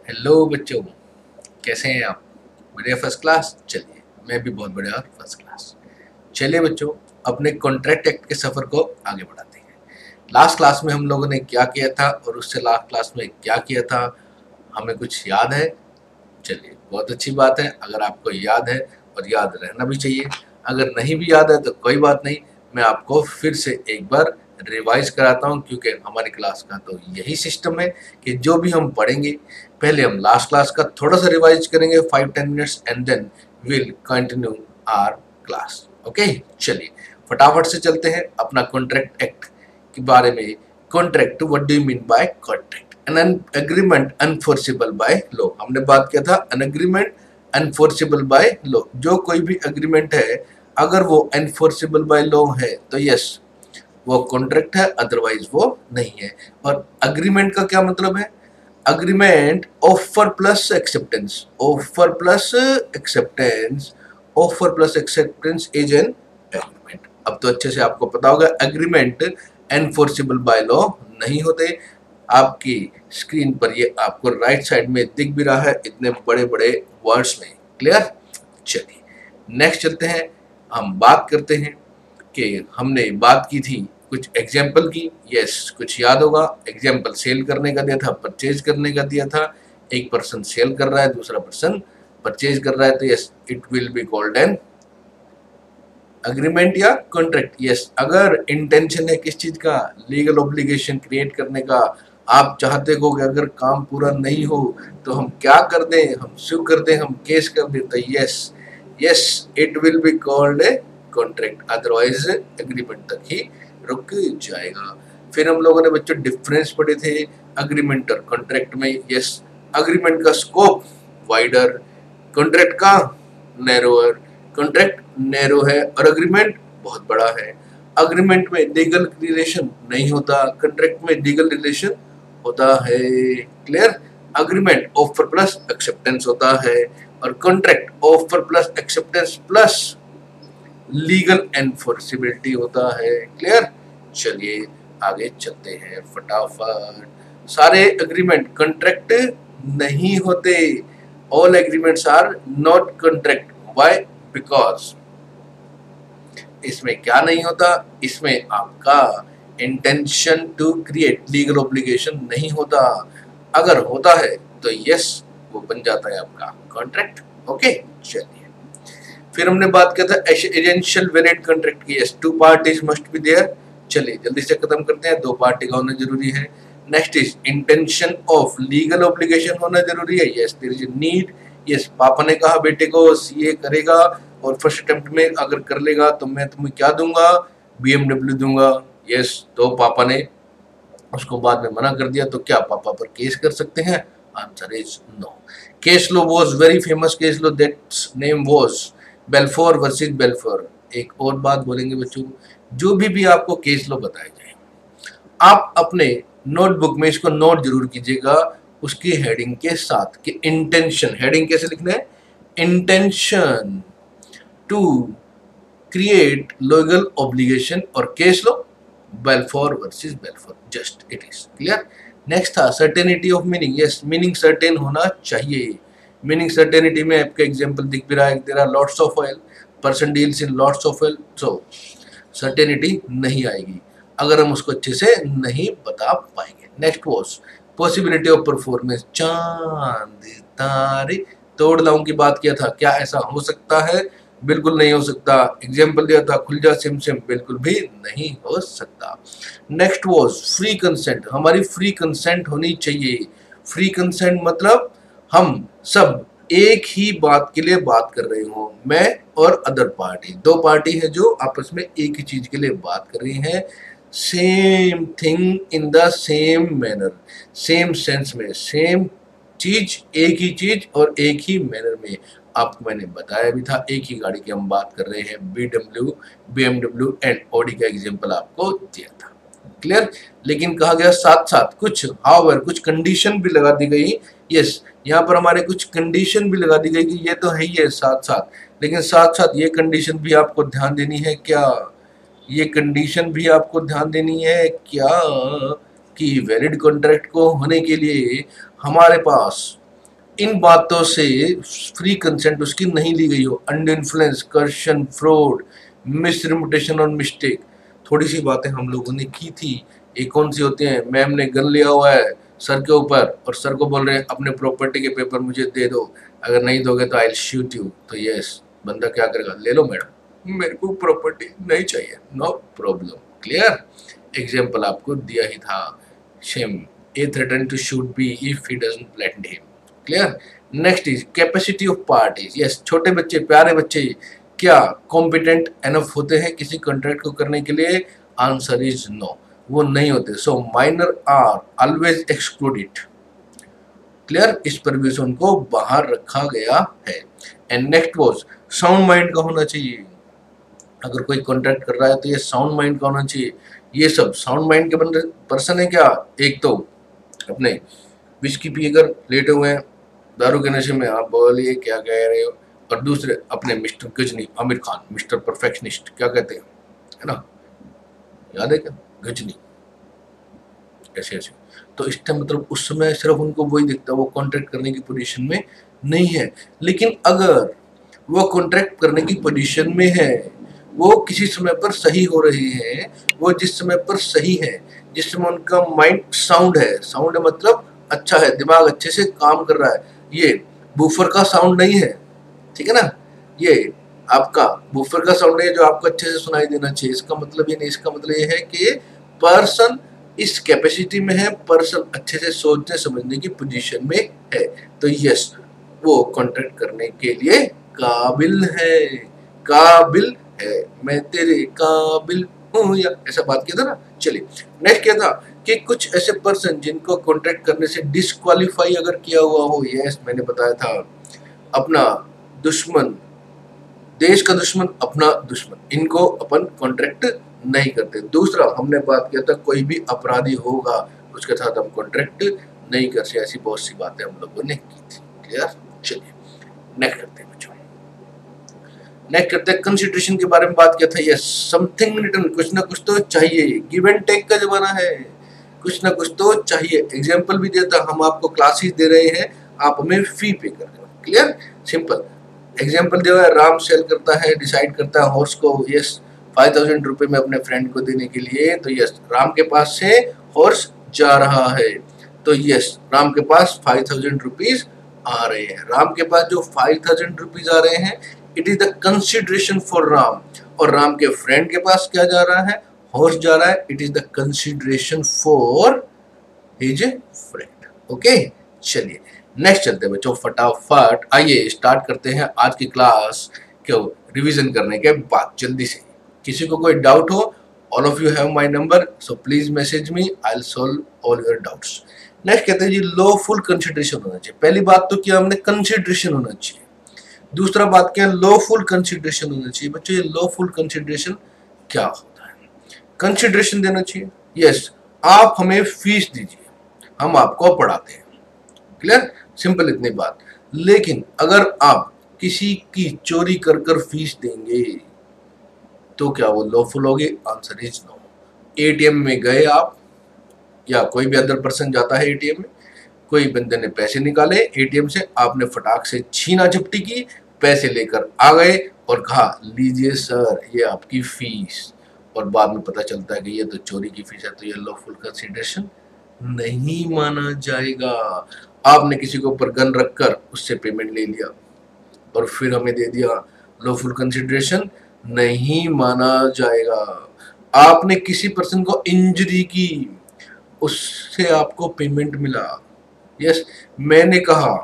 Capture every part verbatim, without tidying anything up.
Hello बच्चों, कैसे हैं आप? बढ़िया, फर्स्ट क्लास। चलिए, मैं भी बहुत बढ़िया और फर्स्ट क्लास। चलिए बच्चों, अपने कॉन्ट्रैक्ट एक्ट के सफ़र को आगे बढ़ाते हैं। लास्ट क्लास में हम लोगों ने क्या किया था और उससे लास्ट क्लास में क्या किया था, हमें कुछ याद है? चलिए, बहुत अच्छी बात है। अगर आपको याद है, और याद रहना भी चाहिए। अगर नहीं भी याद है तो कोई बात नहीं, मैं आपको फिर से एक बार रिवाइज कराता हूँ, क्योंकि हमारी क्लास का तो यही सिस्टम है कि जो भी हम पढ़ेंगे, पहले हम लास्ट क्लास का थोड़ा सा रिवाइज करेंगे five ten minutes, and then will continue our class. Okay, चलिए फटाफट से चलते हैं अपना कॉन्ट्रैक्ट एक्ट के बारे में। Contract, what do you mean by contract? An agreement enforceable by law. हमने बात किया था an agreement enforceable by law. जो कोई भी एग्रीमेंट है, अगर वो एनफोर्सेबल बाय लॉ है तो यस, वो कॉन्ट्रैक्ट है, अदरवाइज वो नहीं है। और अग्रीमेंट का क्या मतलब है? Agreement offer plus acceptance, offer plus acceptance, offer plus acceptance is an agreement. अब तो अच्छे से आपको पता होगा, एग्रीमेंट एनफोर्सेबल बाय लॉ नहीं होते। आपकी स्क्रीन पर ये आपको राइट साइड में दिख भी रहा है, इतने बड़े बड़े वर्ड्स में। क्लियर? चलिए नेक्स्ट चलते हैं। हम बात करते हैं कि हमने बात की थी कुछ एग्जाम्पल की। यस, कुछ याद होगा। एग्जाम्पल सेल करने का दिया था, परचेज करने का दिया था। एक पर्सन सेल कर रहा है, दूसरा पर्सन परचेज कर रहा है, तो yes, it will be called an agreement या कॉन्ट्रैक्ट। यस, अगर इंटेंशन है किस चीज का, लीगल ऑब्लिगेशन क्रिएट करने का, आप चाहते हो कि अगर काम पूरा नहीं हो तो हम क्या कर दें, हम सू कर दें, हम केस कर दें, तो yes yes it will be called a contract, otherwise agreement तक ही रुक जाएगा। फिर हम लोगों ने बच्चों डिफरेंस पढ़े थे अग्रीमेंट और कॉन्ट्रैक्ट में। यस, अग्रीमेंट का स्कोप वाइडर, कॉन्ट्रैक्ट का नैरोअर। कॉन्ट्रैक्ट नैरो है और अग्रीमेंट बहुत बड़ा है। अग्रीमेंट में लीगल रिलेशन नहीं होता, कॉन्ट्रैक्ट में लीगल रिलेशन होता है। Clear? Agreement offer plus acceptance होता है और contract offer plus acceptance plus legal enforceability होता है। क्लियर? चलिए आगे चलते हैं फटाफट। सारे एग्रीमेंट कॉन्ट्रैक्ट नहीं होते। All agreements are not contract. Why? Because इसमें क्या नहीं होता, इसमें आपका intention to create legal obligation नहीं होता। अगर होता है तो यस, वो बन जाता है आपका कॉन्ट्रैक्ट। ओके, चलिए फिर हमने बात किया था एसेंशियल वैलिड कॉन्ट्रैक्ट की। Yes, two parties must be there. चलिए जल्दी से खत्म करते हैं, दो पार्टी का होना जरूरी है। Next is intention of legal obligation होना जरूरी है। Yes, there is need. Yes, पापा ने कहा बेटे को सीए करेगा और फर्स्ट अटेम्प्ट में अगर कर लेगा तो मैं तुम्हें क्या दूंगा, बीएमडब्ल्यू दूंगा। यस, तो पापा ने उसको बाद में मना कर दिया, तो क्या पापा पर केस कर सकते हैं? Answer is no. Case law was very famous case law, that's name was Balfour versus Balfour. एक और बात बोलेंगे बच्चों, जो भी भी आपको केस लॉ बताए जाए, आप अपने नोटबुक में इसको नोट जरूर कीजिएगा उसकी हेडिंग के साथ कि इंटेंशन। हेडिंग कैसे लिखना है? Intention to create legal obligation और case law Balfour versus Balfour. Just it is clear. Next था certainty of meaning. Yes, meaning certain होना चाहिए। मीनिंग सर्टेनिटी में आपका एग्जांपल दिख भी रहा है, there are lots of oil, person deals in lots of oil, so certainty नहीं आएगी अगर हम उसको अच्छे से नहीं बता पाएंगे। Next was possibility of performance. चांद तारे तोड़ लाऊं की बात किया था, क्या ऐसा हो सकता है? बिल्कुल नहीं हो सकता। एग्जाम्पल दिया था खुल जा सिम सिम, बिल्कुल भी नहीं हो सकता। Next was free consent. हमारी फ्री कंसेंट होनी चाहिए। फ्री कंसेंट मतलब हम सब एक ही बात के लिए बात कर रहे हो, मैं और अदर पार्टी, दो पार्टी है जो आपस में एक ही चीज के लिए बात कर रही हैं। Same thing in the same manner, same sense में, सेम चीज, एक ही चीज और एक ही मैनर में। आपको मैंने बताया भी था, एक ही गाड़ी की हम बात कर रहे हैं, B W B M W and Audi का एग्जाम्पल आपको दिया था। क्लियर? लेकिन कहा गया साथ साथ कुछ हाउएवर कुछ कंडीशन भी लगा दी गई। यस, यहाँ पर हमारे कुछ कंडीशन भी लगा दी गई कि ये तो है ही है साथ साथ, लेकिन साथ साथ ये कंडीशन भी आपको ध्यान देनी है। क्या ये कंडीशन भी आपको ध्यान देनी है क्या कि वैलिड कॉन्ट्रैक्ट को होने के लिए हमारे पास इन बातों से फ्री कंसेंट उसकी नहीं ली गई हो, under influence, coercion, fraud, misrepresentation और मिस्टेक, थोड़ी सी बातें हम लोगों ने की थी। ये कौन सी होती हैं? मैम ने गन लिया हुआ है सर के ऊपर और सर को बोल रहे हैं अपने प्रॉपर्टी के पेपर मुझे दे दो, अगर नहीं दोगे तो आई विल शूट यू। तो यस, बंदा क्या करेगा? ले लो मैडम, मेरे को प्रॉपर्टी नहीं चाहिए, नो प्रॉब्लम। क्लियर? एग्जाम्पल आपको दिया ही था, shame a threaten to shoot B if he doesn't let him. Clear? Next is capacity of parties. Yes, छोटे बच्चे, प्यारे बच्चे क्या कॉम्पिटेंट एनफ होते हैं किसी कॉन्ट्रैक्ट को करने के लिए? आंसर इज नो, वो नहीं होते। So minor are always excluded. Clear? इस परमिशन को बाहर रखा गया है। And next was sound mind का होना चाहिए। अगर कोई कॉन्ट्रैक्ट कर रहा है तो ये साउंड माइंड का होना चाहिए। ये सब साउंड माइंड के बंदे पर्सन है क्या? एक तो अपने विस्की पीकर लेटे हुए हैं दारू के नशे में, आप बोलिए क्या कह रहे हो। और दूसरे अपने mister Ghajini, Aamir Khan, mister perfectionist, क्या कहते हैं, है ना, याद है क्या? गजनी, ऐसे ऐसे। तो इस टाइम मतलब उस समय सिर्फ उनको वही दिखता है, वो कॉन्ट्रैक्ट करने की पोजीशन में नहीं है। लेकिन अगर वो कॉन्ट्रैक्ट करने की पोजीशन में है, वो किसी समय पर सही हो रही है, वो जिस समय पर सही है, जिस समय उनका माइंड साउंड है, साउंड है मतलब अच्छा है, दिमाग अच्छे से काम कर रहा है, ये बूफर का साउंड नहीं है, ठीक है ना, ये आपका बूफर का साउंड नहीं है जो आपको अच्छे से सुनाई देना चाहिए। इसका मतलब ये नहीं, इसका मतलब ये है कि पर्सन इस कैपेसिटी में है, पर्सन अच्छे से सोचने समझने की पोजीशन में है, तो यस, वो कॉन्ट्रैक्ट करने के लिए काबिल है, काबिल है, मैं तेरे काबिल हूँ, या ऐसा बात किया था ना। चलिए नेक्स्ट क्या था कि कुछ ऐसे पर्सन जिनको कॉन्ट्रैक्ट करने से डिस्क्वालीफाई अगर किया हुआ हो, यस मैंने बताया था, अपना दुश्मन, देश का दुश्मन, अपना दुश्मन, इनको अपन कॉन्ट्रैक्ट नहीं करते। दूसरा हमने बात किया था कोई भी अपराधी होगा उसके साथ हम कॉन्ट्रैक्ट नहीं करते, ऐसी बहुत सी बातें हम लोगों ने की थी। क्लियर? चलिए नेक्स्ट करते हैं बच्चों, नेक्स्ट करते हैं कंसिडरेशन के बारे में बात किया था। यस, समथिंग रिटर्न, कुछ ना कुछ तो चाहिए, गिव एंड टेक का जमाना है, कुछ ना कुछ तो चाहिए। एग्जाम्पल भी देता, हम आपको क्लासेस दे रहे हैं, आप हमें फी पे कर रहे हो। क्लियर? सिंपल एग्जाम्पल दिया है, राम सेल करता है, डिसाइड करता है हॉर्स को, यस फाइव थाउजेंड रुपये में अपने फ्रेंड को देने के लिए, तो यस राम के पास से हॉर्स जा रहा है, तो यस राम के पास फाइव थाउजेंड रुपीज आ रहे हैं। राम के पास जो फाइव थाउजेंड रुपीज आ रहे हैं, it is the consideration for Ram. और राम के फ्रेंड के पास क्या जा रहा है? हॉर्स जा रहा है, it is the consideration for his friend. Okay, चलिए नेक्स्ट चलते हैं बच्चों, फटाफट आइए स्टार्ट करते हैं आज की क्लास क्यों रिवीजन करने के बाद जल्दी से। किसी को कोई डाउट हो, all of you have my number, so please message me, I will solve all your doubts. Next कहते हैं जी लॉफुल कंसिडरेशन होना चाहिए। पहली बात तो क्या हमने कंसिडरेशन होना चाहिए, दूसरा बात क्या लॉफुल कंसिडरेशन होना चाहिए। बच्चों ये लॉफुल कंसिडरेशन क्या होता है? कंसिडरेशन देना चाहिए, यस आप हमें फीस दीजिए, हम आपको पढ़ाते हैं। क्लियर? सिंपल इतनी बात। लेकिन अगर आप किसी की चोरी कर कर फीस देंगे तो क्या वो लॉफुल होगी? Answer is no. एटीएम में गए आप, या कोई भी अदर पर्सन जाता है एटीएम में, कोई बंदे ने पैसे निकाले एटीएम से, आपने फटाक से छीना झपटी की, पैसे लेकर आ गए और कहा लीजिए सर ये आपकी फीस, और बाद में पता चलता है कि ये तो चोरी की फीस है, तो ये लॉफुल कंसिडरेशन नहीं माना जाएगा। आपने किसी के ऊपर गन रखकर उससे पेमेंट ले लिया और फिर हमें दे दिया, लॉफुल कंसिडरेशन नहीं माना जाएगा। आपने किसी पर्सन को इंजरी की, उससे आपको पेमेंट मिला, यस मैंने कहा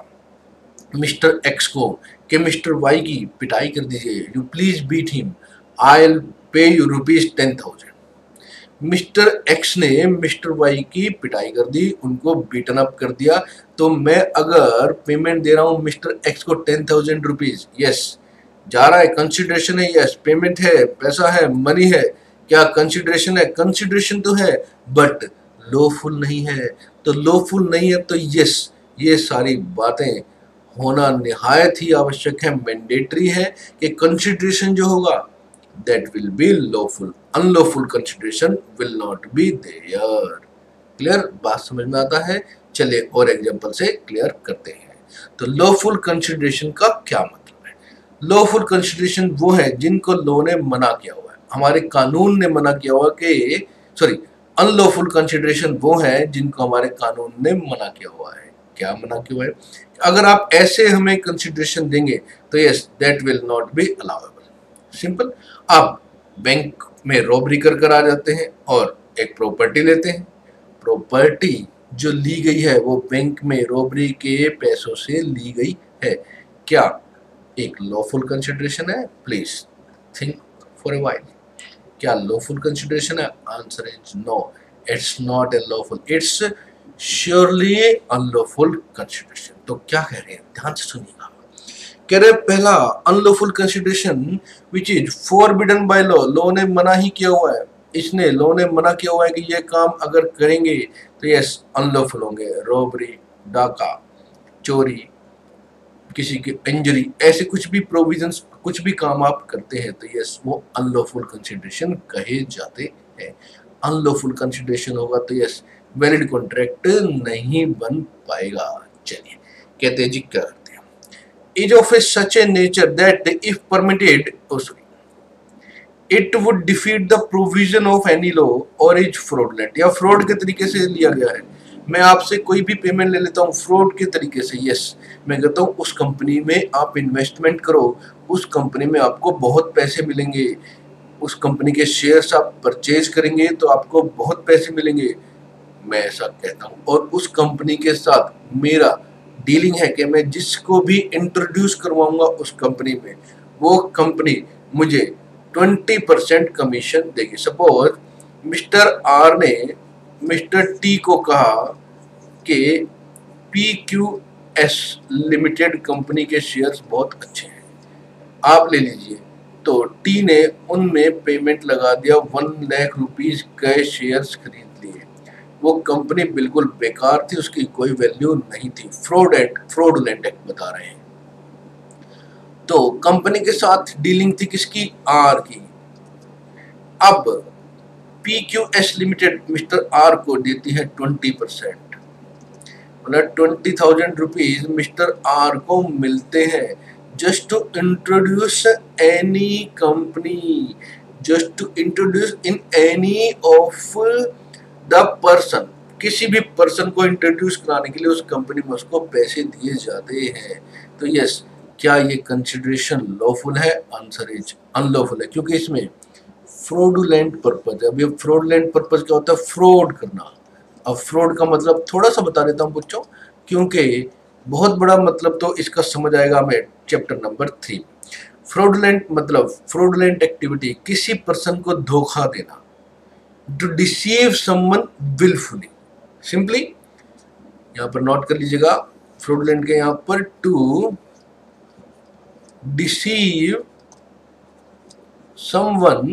मिस्टर एक्स को कि मिस्टर वाई की पिटाई कर दीजिए, you please beat him, I will pay you rupees ten thousand. Mister X ने मिस्टर वाई की पिटाई कर दी, उनको बीटन अप कर दिया, तो मैं अगर पेमेंट दे रहा हूं मिस्टर एक्स को टेन थाउजेंड रुपीज, यस जा रहा है, कंसिडरेशन है, यस पेमेंट है, पैसा है, मनी है, क्या कंसिडरेशन है? कंसिडरेशन तो है बट लॉफुल नहीं है। तो लॉफुल नहीं है तो यस ये सारी बातें होना निहायत ही आवश्यक है, मैंडेटरी है कि कंसिडरेशन जो होगा that will be lawful, unlawful consideration will not be there। Clear? बात समझ में आता है? चलिए और एग्जांपल से क्लियर करते हैं। तो लॉफुल कंसिडरेशन का क्या मतलब है? लॉफुल कंसिडरेशन वो है जिनको लॉ ने मना किया हुआ है, हमारे कानून ने मना किया हुआ कि सॉरी अनलॉफुल कंसिडरेशन वो है जिनको हमारे कानून ने मना किया हुआ है। क्या मना किया हुआ है? अगर आप ऐसे हमें कंसिडरेशन देंगे तो yes that will not be allowable. Simple. आप बैंक में रॉबरी कर कर आ जाते हैं और एक प्रॉपर्टी लेते हैं, प्रॉपर्टी जो ली गई है वो बैंक में रॉबरी के पैसों से ली गई है, क्या एक लॉफुल कंसिडरेशन है? Please think for a while. क्या लॉफुल कंसिडरेशन है? Answer is no, it's not a lawful, it's surely unlawful consideration. तो क्या कह रहे हैं, ध्यान से सुनिएगा। कह रहे पहला unlawful consideration which is forbidden by law, law ने मना ही किया हुआ है, इसने लॉ ने मना किया हुआ है कि ये काम अगर करेंगे तो यस अनलॉफुल होंगे। रॉबरी, डाका, चोरी, किसी की इंजरी, ऐसे कुछ भी प्रोविजंस, कुछ भी काम आप करते हैं तो यस वो अनलॉफुल कंसिडरेशन कहे जाते हैं। अनलॉफुल कंसिडरेशन होगा तो यस वैलिड कॉन्ट्रैक्ट नहीं बन पाएगा। चलिए कहते हैं जी क्या करते हैं, is of a such a nature that if permitted oh sorry it would defeat the provision of any law और इज फ्रॉडलेंट, या फ्रॉड के तरीके से लिया गया है। मैं आपसे कोई भी पेमेंट ले लेता हूँ फ्रॉड के तरीके से, यस मैं कहता हूँ उस कंपनी में आप इन्वेस्टमेंट करो, उस कंपनी में आपको बहुत पैसे मिलेंगे, उस कंपनी के शेयर्स आप परचेज करेंगे तो आपको बहुत पैसे मिलेंगे, मैं ऐसा कहता हूँ। और उस कंपनी के साथ मेरा डीलिंग है कि मैं जिसको भी इंट्रोड्यूस करवाऊंगा उस कंपनी में वो कंपनी मुझे ट्वेंटी परसेंट कमीशन देगी। सपोज मिस्टर आर ने मिस्टर टी को कहा कि P Q S limited company के शेयर्स बहुत अच्छे हैं, आप ले लीजिए। तो टी ने उनमें पेमेंट लगा दिया, वन लाख रुपीज के शेयर्स खरीद लिए। वो कंपनी बिल्कुल बेकार थी, उसकी कोई वैल्यू नहीं थी, फ्रॉड एक्ट फ्रॉडुलेंट एक्ट बता रहे हैं। तो कंपनी के साथ डीलिंग थी किसकी? आर की। अब P Q S limited mister R को देती है ट्वेंटी परसेंट, मतलब twenty thousand rupees mister R को मिलते हैं just to introduce any company, just to introduce in any of the person, किसी भी पर्सन को इंट्रोड्यूस कराने के लिए उस कंपनी में उसको पैसे दिए जाते हैं। तो यस क्या ये कंसिडरेशन लॉफुल है? आंसर इज अनलॉफुल है, क्योंकि इसमें फ्रॉडुलेंट पर्पज है। अब ये फ्रॉडुलेंट पर्पज क्या होता है? फ्रॉड करना। अब फ्रॉड का मतलब थोड़ा सा बता देता हूँ बच्चों, क्योंकि बहुत बड़ा मतलब तो इसका समझ आएगा हमें चैप्टर नंबर थ्री। फ्रॉडुलेंट मतलब फ्रॉडुलेंट एक्टिविटी, किसी पर्सन को धोखा देना, to deceive someone wilfully. Simply यहाँ पर नोट कर लीजिएगा फ्रॉडुलेंट के यहाँ पर, टू डिसीव समवन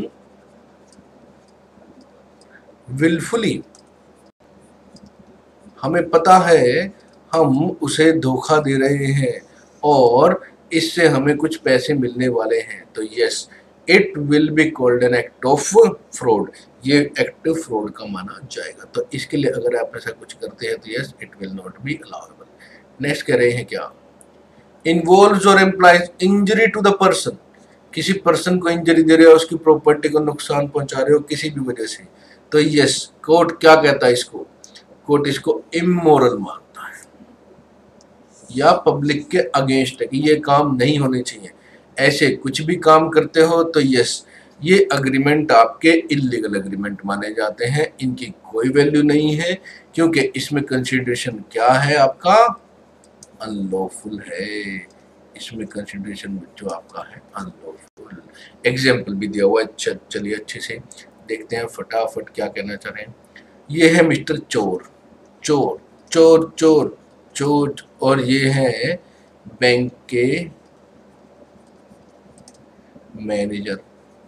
विलफुली, हमें पता है हम उसे धोखा दे रहे हैं और इससे हमें कुछ पैसे मिलने वाले हैं, तो yes it will be called an act of fraud, ये एक्ट फ्रॉड का माना जाएगा। तो इसके लिए अगर आप ऐसा कुछ करते हैं तो yes it will not be allowable. Next कह रहे हैं क्या, इन्वॉल्व्स और implies injury to the person, किसी पर्सन को इंजरी दे रहे हो, उसकी प्रॉपर्टी को नुकसान पहुंचा रहे हो किसी भी वजह से, तो यस कोर्ट क्या कहता है इसको? कोर्ट इसको इमोरल मानता है या पब्लिक के अगेंस्ट है कि ये काम नहीं होने चाहिए। ऐसे कुछ भी काम करते हो तो यस ये अग्रीमेंट आपके इलीगल अग्रीमेंट माने जाते हैं, इनकी कोई वैल्यू नहीं है, क्योंकि इसमें कंसिडरेशन क्या है आपका? अनलॉफुल है। इसमें कंसिडरेशन जो आपका है अनलॉफुल। एग्जाम्पल भी दिया हुआ है, चलिए अच्छे से देखते हैं फटाफट क्या कहना चाह रहे हैं। ये है मिस्टर चोर, चोर चोर चोर चोर, और ये है बैंक के मैनेजर।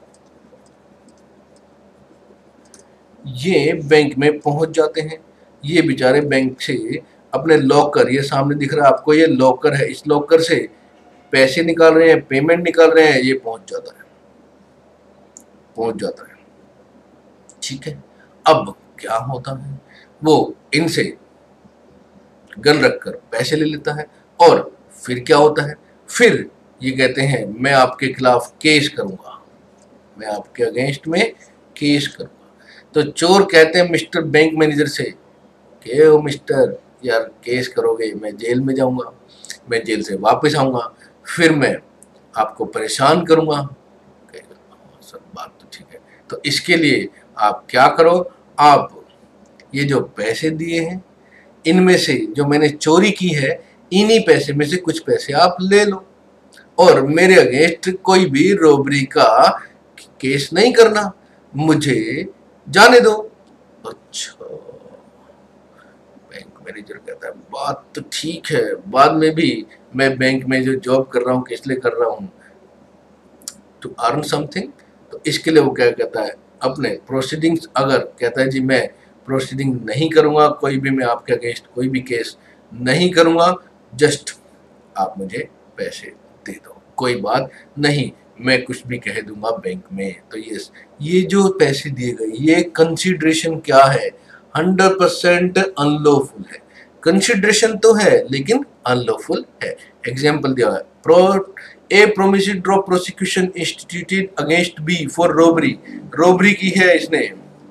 ये बैंक में पहुंच जाते हैं, ये बेचारे बैंक से अपने लॉकर, ये सामने दिख रहा है आपको, ये लॉकर है, इस लॉकर से पैसे निकाल रहे हैं, पेमेंट निकाल रहे हैं, ये पहुंच जाता है पहुंच जाता है ठीक है। अब क्या होता है, वो इनसे गन रखकर पैसे ले लेता है और फिर क्या होता है, फिर ये कहते हैं मैं आपके खिलाफ केस करूंगा, मैं आपके अगेंस्ट में केस करूंगा। तो चोर कहते हैं मिस्टर बैंक मैनेजर से कि ओ मिस्टर यार केस करोगे, मैं जेल में जाऊंगा, मैं जेल से वापस आऊंगा, फिर मैं आपको परेशान करूंगा। सब बात तो ठीक है, तो इसके लिए आप क्या करो, आप ये जो पैसे दिए हैं इनमें से जो मैंने चोरी की है इन्हीं पैसे में से कुछ पैसे आप ले लो और मेरे अगेंस्ट कोई भी रॉबरी का केस नहीं करना, मुझे जाने दो। अच्छा, बैंक मैनेजर कहता है बात तो ठीक है, बाद में भी मैं बैंक में जो जॉब कर रहा हूँ किस लिए कर रहा हूँ, टू अर्न समथिंग। तो इसके लिए वो क्या कहता है, अपने प्रोसीडिंग्स, अगर कहता है जी मैं प्रोसीडिंग नहीं करूँगा, कोई भी मैं आपके अगेंस्ट कोई भी केस नहीं करूँगा, जस्ट आप मुझे पैसे दे दो, कोई बात नहीं, मैं कुछ भी कह दूंगा बैंक में। तो ये ये जो पैसे दिए गए ये कंसिडरेशन क्या है, हंड्रेड परसेंट अनलॉफुल है। कंसिडरेशन तो है लेकिन अनलॉफुल है। एग्जाम्पल दिया है, pro a promised drop prosecution instituted against B for robbery, robbery की है इसने,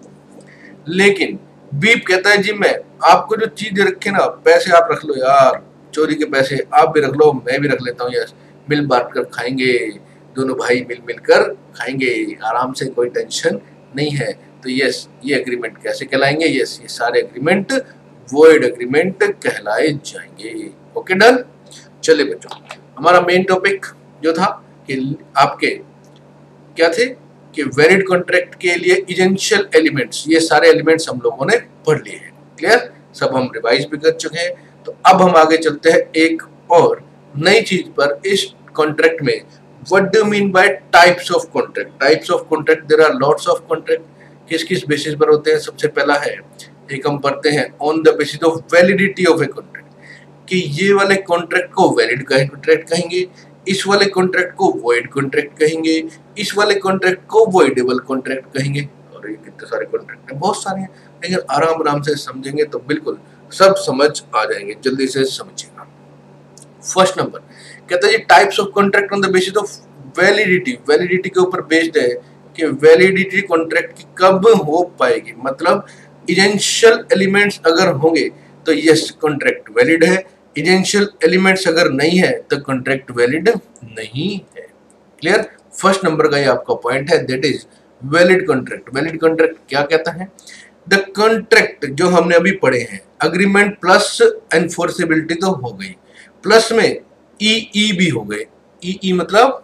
लेकिन बी कहता है जी मैं आपको जो चीज रखे ना, पैसे आप रख लो यार, चोरी के पैसे आप भी रख लो, मैं भी रख लेता हूँ, यस मिल बांट कर खाएंगे, दोनों भाई मिल मिल कर खाएंगे आराम से, कोई टेंशन नहीं है। तो यस ये एग्रीमेंट कैसे कहलाएंगे, यस ये सारे एग्रीमेंट वॉइड एग्रीमेंट कहलाए जाएंगे। Okay done. चलिए बच्चों, हमारा मेन टॉपिक जो था कि आपके क्या थे कि वैलिड कॉन्ट्रैक्ट के लिए एसेंशियल एलिमेंट्स, ये सारे एलिमेंट्स हम लोगों ने पढ़ लिए हैं, क्लियर, सब हम रिवाइज भी कर चुके हैं। तो अब हम आगे चलते हैं एक और नई चीज पर इस कॉन्ट्रैक्ट में। What do mean by types of contract, types of contract, there are lots of contract, किस किस बेसिस पर होते हैं। सबसे पहला है, एक हम पढ़ते हैं on the basis of validity of a contract, कि ये वाले कॉन्ट्रैक्ट को वैलिड कॉन्ट्रैक्ट कहेंगे, इस वाले कॉन्ट्रैक्ट को वॉइड कॉन्ट्रैक्ट कहेंगे, इस वाले कॉन्ट्रैक्ट को वॉइडेबल कॉन्ट्रैक्ट कहेंगे। और ये कितने सारे कॉन्ट्रैक्ट हैं, बहुत सारे हैं, लेकिन आराम आराम से समझेंगे तो बिल्कुल सब समझ आ जाएंगे, जल्दी से समझिएगा। फर्स्ट नंबर कहता है ये types of contract on the basis of validity, validity के ऊपर बेस्ड है कि वैलिडिटी कॉन्ट्रैक्ट की कब हो पाएगी, मतलब एसेंशियल एलिमेंट्स अगर होंगे तो यस कॉन्ट्रैक्ट वैलिड है, एसेंशियल एलिमेंट्स अगर नहीं है तो कॉन्ट्रैक्ट वैलिड नहीं है। क्लियर। फर्स्ट नंबर का ये आपका पॉइंट है, that is valid contract. Valid contract क्या कहता है, द कॉन्ट्रैक्ट जो हमने अभी पढ़े हैं, अग्रीमेंट प्लस एनफोर्सेबिलिटी तो हो गई, प्लस में ई ई भी हो गए, ई ई मतलब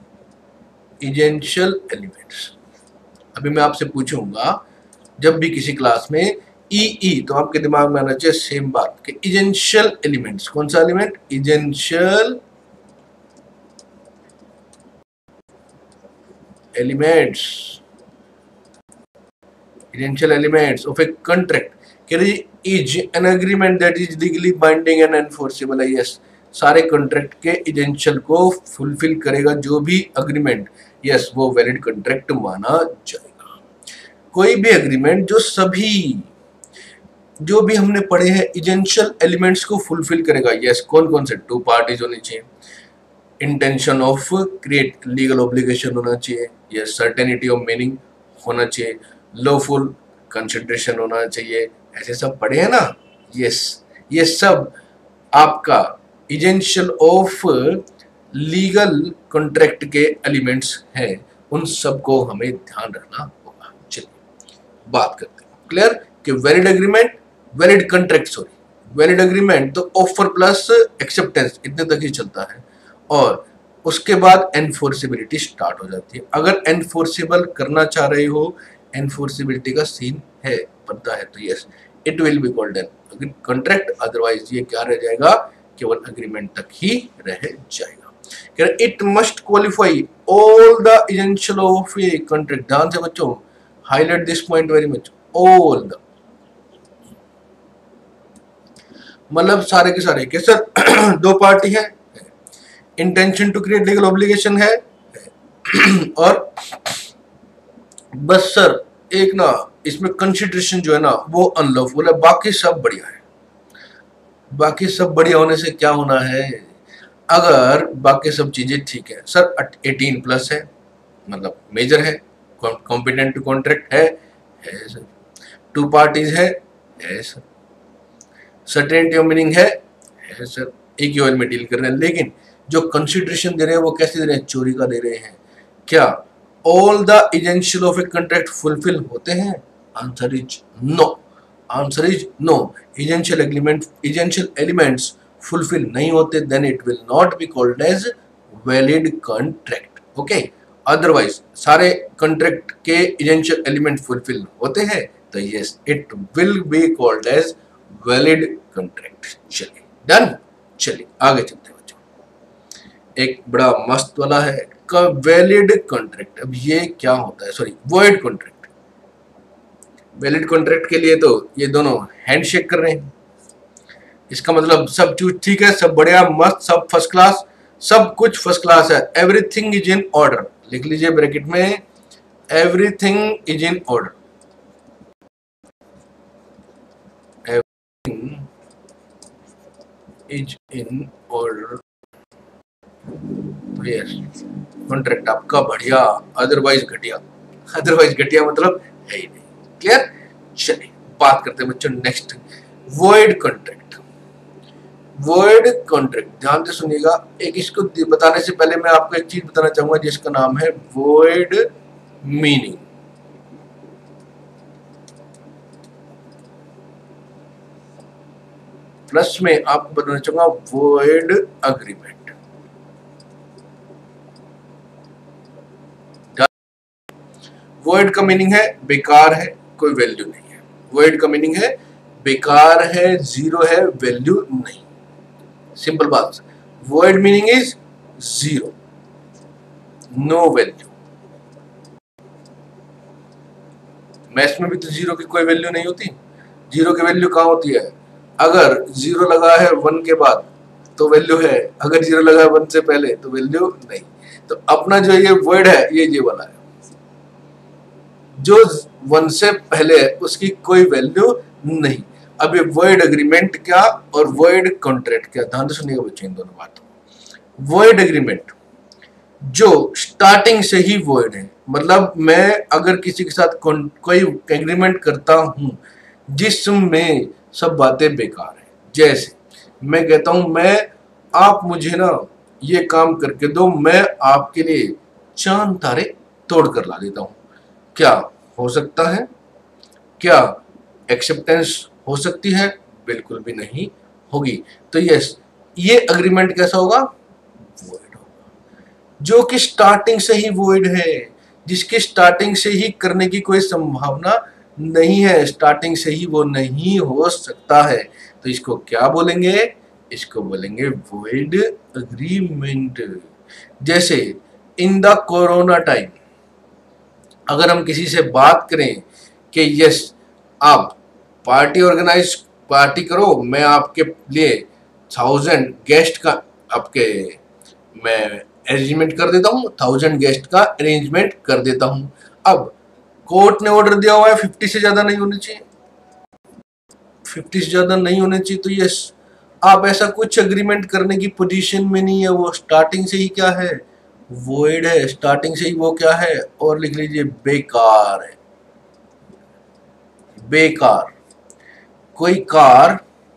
एसेंशियल एलिमेंट्स। अभी मैं आपसे पूछूंगा जब भी किसी क्लास में ई ई, तो आपके दिमाग में आना चाहिए सेम बात कि एसेंशियल एलिमेंट्स, कौन सा element, essential elements, essential elements of a contract is an agreement that is legally binding and enforceable है। यस, सारे कॉन्ट्रैक्ट के एसेंशियल को फुलफिल करेगा जो भी अग्रीमेंट, यस वो वैलिड कॉन्ट्रैक्ट माना जाएगा। कोई भी एग्रीमेंट जो सभी जो भी हमने पढ़े हैं एसेंशियल एलिमेंट्स को फुलफिल करेगा, यस कौन कौन से, टू पार्टीज होनी चाहिए, intention of create legal obligation होना चाहिए, यस सर्टेनिटी ऑफ मीनिंग होना चाहिए, लॉफुल कंसिडरेशन होना चाहिए, ऐसे सब पढ़े हैं ना। यस ये सब आपका एसेंशियल ऑफ लीगल कॉन्ट्रैक्ट के एलिमेंट्स हैं, उन सब को हमें ध्यान रखना होगा। चलिए बात करते हैं, क्लियर, कि valid agreement, valid contract, sorry valid agreement तो ऑफर प्लस एक्सेप्टेंस इतने तक ही चलता है, और उसके बाद एनफोर्सेबिलिटी स्टार्ट हो जाती है। अगर एनफोर्सेबल करना चाह रहे हो, एनफोर्सेबिलिटी का सीन है, पता है, तो yes it will be called an contract, otherwise ये क्या रह जाएगा, केवल एग्रीमेंट तक ही रह जाएगा। It must qualify all the essential of a contract. ध्यान से बच्चों, highlight this point very much, all the, मतलब सारे के सारे के सर दो पार्टी है, intention to create legal obligation है, और बस सर एक ना इसमें कंसिडरेशन जो है ना वो अनलॉफुल है, बाकी सब बढ़िया है। बाकी सब बढ़िया होने से क्या होना है, अगर बाकी सब चीजें ठीक है सर, एटीन प्लस है मतलब मेजर है, कॉम्पिटेंट टू कॉन्ट्रैक्ट है है सर, टू पार्टीज है है सर, सर्टेनिटी ऑफ मीनिंग है है सर, एक ही ऑयल में डील कर रहे हैं। लेकिन जो कंसिडरेशन दे रहे हैं वो कैसे दे रहे हैं, चोरी का दे रहे हैं। क्या all the essential of a contract fulfil होते हैं? Answer is no, answer is no. Essential agreement essential elements fulfil नहीं होते, then it will not be called as valid contract. Okay, otherwise सारे कॉन्ट्रैक्ट के एजेंशियल एलिमेंट फुलफिल होते हैं तो yes it will be called as valid contract. चलिए done, चलिए आगे चलते हैं बच्चों। एक बड़ा मस्त वाला है वैलिड कॉन्ट्रैक्ट। अब ये क्या होता है, sorry void contract. Valid contract के लिए तो ये दोनों हैंडशेक कर रहे हैं, इसका मतलब सब चीज ठीक है, सब बढ़िया मस्त, सब फर्स्ट क्लास, सब कुछ फर्स्ट क्लास है, एवरीथिंग इज इन ऑर्डर। लिख लीजिए ब्रैकेट में, everything is in order, everything is in order. तो यस कॉन्ट्रैक्ट आपका बढ़िया, अदरवाइज घटिया। अदरवाइज घटिया मतलब है ही नहीं। क्लियर? चलिए बात करते हैं बच्चों next, void contract. Void contract ध्यान से सुनिएगा। एक इसको बताने से पहले मैं आपको एक चीज बताना चाहूंगा जिसका नाम है वॉइड मीनिंग। प्लस में आपको बताना चाहूंगा वॉइड अग्रीमेंट। वॉइड का मीनिंग है बेकार है, कोई वैल्यू नहीं है। वॉइड का मीनिंग है बेकार है, जीरो है, वैल्यू नहीं। सिंपल बात, void meaning is zero, no value. Maths में भी तो जीरो की कोई वैल्यू नहीं होती। जीरो की वैल्यू कहाँ होती है? अगर जीरो लगा है वन के बाद तो वैल्यू है, अगर जीरो लगा है वन से पहले तो वैल्यू नहीं। तो अपना जो ये वर्ड है ये ये वाला है, जो वन से पहले है उसकी कोई वैल्यू नहीं। अब ये वॉइड अग्रीमेंट क्या और वॉइड कॉन्ट्रैक्ट क्या, ध्यान से सुनिएगा बच्चों इन दोनों बातों। वॉइड अग्रीमेंट जो स्टार्टिंग से ही वॉइड है, मतलब मैं अगर किसी के साथ कोई एग्रीमेंट करता हूं जिसमें सब बातें बेकार है, जैसे मैं कहता हूं मैं आप मुझे ना ये काम करके दो, मैं आपके लिए चांद तारे तोड़ कर ला देता हूं, क्या हो सकता है? क्या एक्सेप्टेंस हो सकती है? बिल्कुल भी नहीं होगी। तो यस ये अग्रीमेंट कैसा होगा? वॉइड होगा। जो कि स्टार्टिंग से ही वॉइड है, जिसकी स्टार्टिंग से ही करने की कोई संभावना नहीं है, स्टार्टिंग से ही वो नहीं हो सकता है, तो इसको क्या बोलेंगे? इसको बोलेंगे वॉइड अग्रीमेंट। जैसे इन द कोरोना टाइम अगर हम किसी से बात करें कि यस आप पार्टी ऑर्गेनाइज पार्टी करो, मैं आपके लिए थाउजेंड गेस्ट का आपके मैं अरेंजमेंट कर देता हूँ, थाउजेंड गेस्ट का अरेंजमेंट कर देता हूँ। अब कोर्ट ने ऑर्डर दिया हुआ है फिफ्टी से ज्यादा नहीं होने चाहिए, फिफ्टी से ज्यादा नहीं होने चाहिए, तो यस आप ऐसा कुछ अग्रीमेंट करने की पोजीशन में नहीं है। वो स्टार्टिंग से ही क्या है? वॉइड है, स्टार्टिंग से ही वो क्या है? और लिख लीजिए बेकार है। बेकार, कोई कार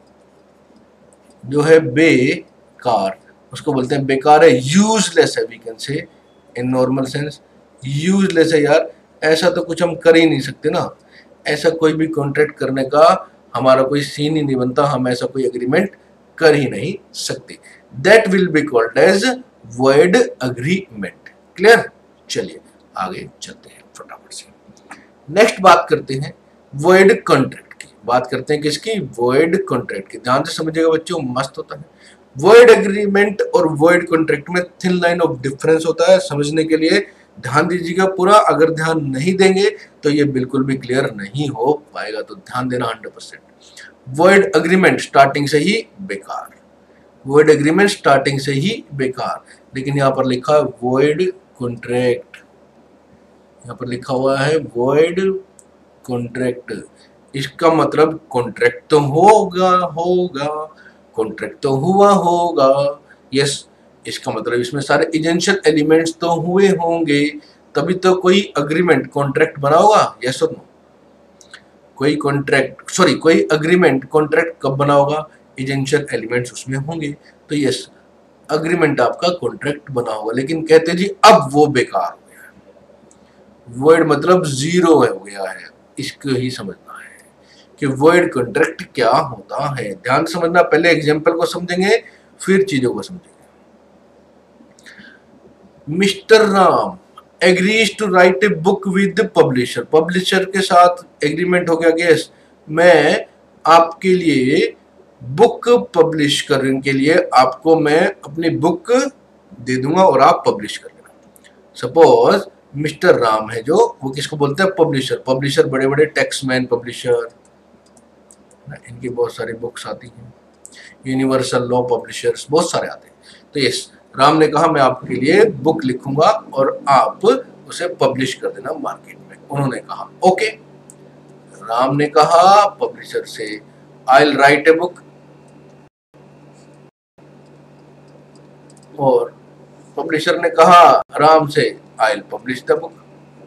जो है बेकार उसको बोलते हैं बेकार है, यूजलेस है, वी कैन से इन नॉर्मल सेंस यूजलेस है। यार ऐसा तो कुछ हम कर ही नहीं सकते ना, ऐसा कोई भी कॉन्ट्रैक्ट करने का हमारा कोई सीन ही नहीं बनता, हम ऐसा कोई एग्रीमेंट कर ही नहीं सकते। That will be called as void agreement. Clear? चलिए आगे चलते हैं फटाफट से। नेक्स्ट बात करते हैं वॉइड कॉन्ट्रैक्ट की, बात करते हैं किसकी? वॉइड कॉन्ट्रैक्ट की। ध्यान से समझिएगा बच्चों, मस्त होता है। वॉइड एग्रीमेंट और वॉइड कॉन्ट्रैक्ट में थिन लाइन ऑफ डिफरेंस होता है, समझने के लिए ध्यान दीजिएगा पूरा। अगर ध्यान नहीं देंगे तो ये बिल्कुल भी क्लियर नहीं हो पाएगा, तो ध्यान देना hundred percent. Void agreement starting से ही बेकार, वॉइड एग्रीमेंट स्टार्टिंग से ही बेकार। लेकिन यहाँ पर लिखा है वॉइड कॉन्ट्रैक्ट, यहाँ पर लिखा हुआ है वॉइड कॉन्ट्रैक्ट, इसका मतलब कॉन्ट्रैक्ट तो होगा होगा कॉन्ट्रैक्ट तो हुआ होगा। यस, इसका मतलब इसमें सारे एजेंशियल एलिमेंट्स तो हुए होंगे, तभी तो कोई अग्रीमेंट कॉन्ट्रैक्ट बना होगा। यस और नो? कोई कॉन्ट्रैक्ट सॉरी कोई अग्रीमेंट कॉन्ट्रैक्ट कब बना होगा? एजेंशियल एलिमेंट्स उसमें होंगे। तो यस, अग्रीमेंट आपका कॉन्ट्रैक्ट बना होगा। लेकिन कहते जी अब वो बेकार हो गया है। वॉइड मतलब जीरो हो गया है, इसको ही समझना है कि वॉइड कॉन्ट्रैक्ट क्या होता है। ध्यान समझना, पहले एग्जांपल को समझेंगे फिर चीजों को समझेंगे। Mister Ram agrees to write a book with publisher. Publisher के साथ एग्रीमेंट हो गया कि यस, मैं आपके लिए बुक पब्लिश करने के लिए आपको मैं अपनी बुक दे दूंगा और आप पब्लिश कर लेना। सपोज मिस्टर राम है जो, वो किसको बोलते हैं? पब्लिशर। पब्लिशर बड़े बड़े टैक्समैन पब्लिशर, इनकी बहुत सारी बुक्स आती हैं, यूनिवर्सल लॉ पब्लिशर्स बहुत सारे आते हैं। तो यस, राम ने कहा मैं आपके लिए बुक लिखूंगा और आप उसे पब्लिश कर देना मार्केट में। उन्होंने कहा ओके। राम ने कहा पब्लिशर से I will write a book, और पब्लिशर ने कहा राम से I will publish the book.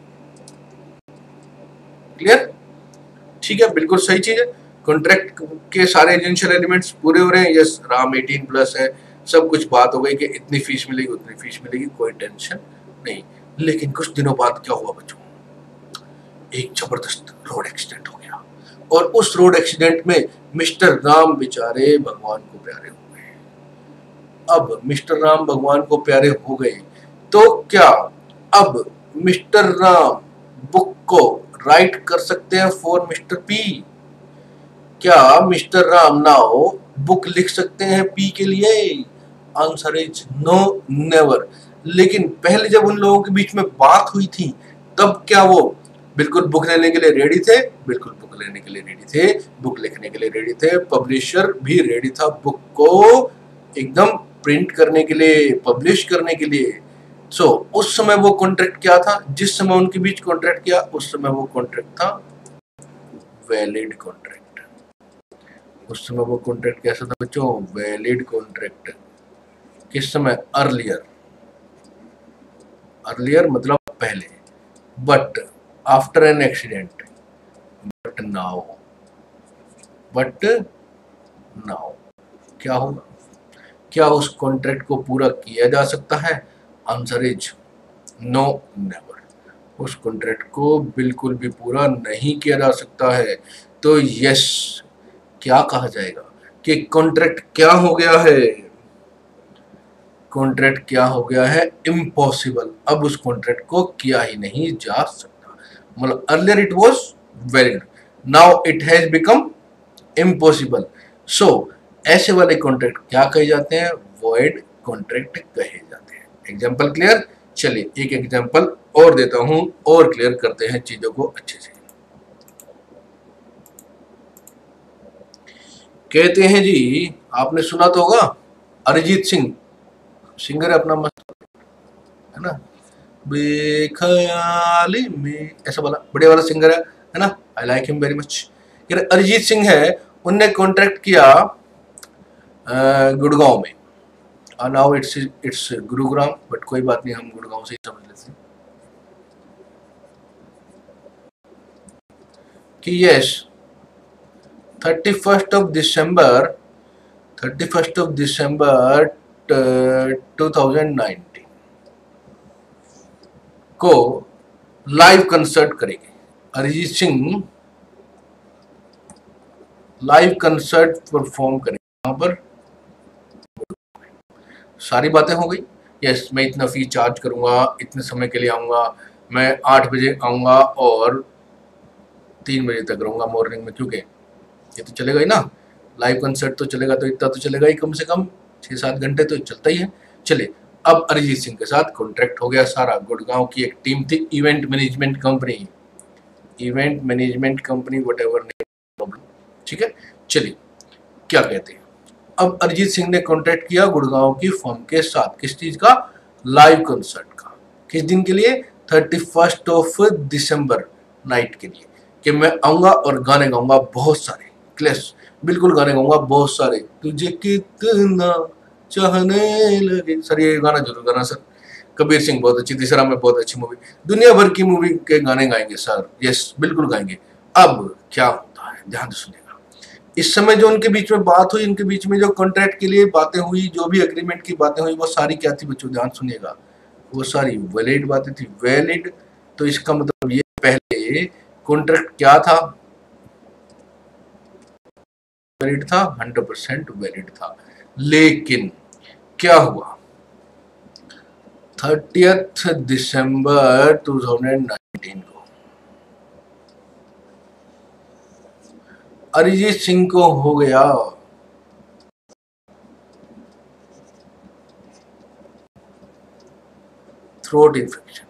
Clear? ठीक है, बिल्कुल सही चीज है। कॉन्ट्रैक्ट के सारे एजेंशियल एलिमेंट्स पूरे हो रहे हैं। यस, राम अठारह प्लस है, सब कुछ बात हो गई कि इतनी फीस मिलेगी उतनी फीस मिलेगी, कोई टेंशन नहीं। लेकिन कुछ दिनों बाद क्या हुआ बच्चों? एक जबरदस्त रोड एक्सीडेंट हो गया, और उस रोड एक्सीडेंट में मिस्टर राम बेचारे भगवान को प्यारे हो गए। अब मिस्टर राम भगवान को प्यारे हो गए तो क्या अब मिस्टर राम बुक को राइट कर सकते हैं फॉर मिस्टर पी? क्या मिस्टर राम नाउ बुक लिख सकते हैं पी के लिए? Answer is no, never. लेकिन पहले जब उन लोगों के बीच में बात हुई थी तब क्या वो बिल्कुल बुक लेने के लिए रेडी थे? बिल्कुल बुक लेने के लिए रेडी थे, बुक लिखने के लिए रेडी थे। पब्लिशर भी रेडी था बुक को एकदम प्रिंट करने के लिए, पब्लिश करने के लिए। सो so, उस समय वो कॉन्ट्रैक्ट क्या था? जिस समय उनके बीच कॉन्ट्रैक्ट किया उस समय वो कॉन्ट्रैक्ट था वैलिड कॉन्ट्रैक्ट। उस समय वो कॉन्ट्रैक्ट कैसा था बच्चों? Valid contract. किस समय? अर्लियर। अर्लियर मतलब पहले, but after an accident, but now, but now क्या होगा? क्या उस कॉन्ट्रैक्ट को पूरा किया जा सकता है? Answer is no, never. उस कॉन्ट्रैक्ट को बिल्कुल भी पूरा नहीं किया जा सकता है। तो यस, क्या कहा जाएगा कि कॉन्ट्रैक्ट क्या हो गया है? कॉन्ट्रैक्ट क्या हो गया है? इम्पॉसिबल। अब उस कॉन्ट्रैक्ट को किया ही नहीं जा सकता। मतलब earlier it was valid, now it has become impossible. So ऐसे वाले कॉन्ट्रैक्ट क्या कहे जाते हैं? वॉइड कॉन्ट्रैक्ट कहे जाते हैं। Example clear? चलिए एक एग्जाम्पल और देता हूं और क्लियर करते हैं चीजों को अच्छे से। कहते हैं जी, आपने सुना तो होगा अरिजीत सिंह, सिंगर है अपना मस्त, है ना, बेख्याली में, ऐसा वाला बड़े वाला सिंगर है है ना, I like him very much. Arijit Singh है, उनने कॉन्ट्रैक्ट किया गुड़गांव में, now it's it's Gurugram, but कोई बात नहीं, हम गुड़गांव से ही समझ लेते हैं कि yes thirty first of December thirty first of December two thousand nineteen को लाइव कंसर्ट करेंगे। Arijit Singh live concert perform करेंगे यहाँ पर। सारी बातें हो गई। यस, मैं इतना फीस चार्ज करूंगा, इतने समय के लिए आऊंगा, मैं आठ बजे आऊंगा और तीन बजे तक रहूंगा मॉर्निंग में, क्योंकि ये तो चलेगा ही ना, लाइव कंसर्ट तो चलेगा, तो इतना तो चलेगा ही, कम से कम छः सात घंटे तो चलता ही है। चलिए, अब अरिजीत सिंह के साथ कॉन्ट्रैक्ट हो गया सारा। गुड़गांव की एक टीम थी, event management company, event management company whatever, ठीक है। चलिए क्या कहते हैं, अब अरिजीत सिंह ने कॉन्ट्रैक्ट किया गुड़गांव की फर्म के साथ, किस चीज का? लाइव कंसर्ट का। किस दिन के लिए? Thirty first of December night के लिए, कि मैं आऊंगा और गाने गाऊंगा बहुत सारे। क्लेस बिल्कुल गाने गाऊंगा बहुत सारे, तुझे कितना चाहने लगे सर, ये गाना जरूर गाना सर। कबीर सिंह बहुत अच्छी, तीसरा में बहुत अच्छी मूवी, दुनिया भर की मूवी के गाने गाएंगे सर, यस बिल्कुल गाएंगे। अब क्या होता है ध्यान से सुनिएगा, इस समय जो उनके बीच में बात हुई, इनके बीच में जो कॉन्ट्रैक्ट के लिए बातें हुई, जो भी एग्रीमेंट की बातें हुई, वो सारी क्या थी बच्चों, ध्यान सुनिएगा, वो सारी वैलिड बातें थी। वैलिड तो इसका मतलब ये, पहले कॉन्ट्रैक्ट क्या था, वैलिड था, हंड्रेड परसेंट वैलिड था। लेकिन क्या हुआ, thirtieth December two thousand nineteen को अरिजीत सिंह को हो गया थ्रोट इन्फेक्शन।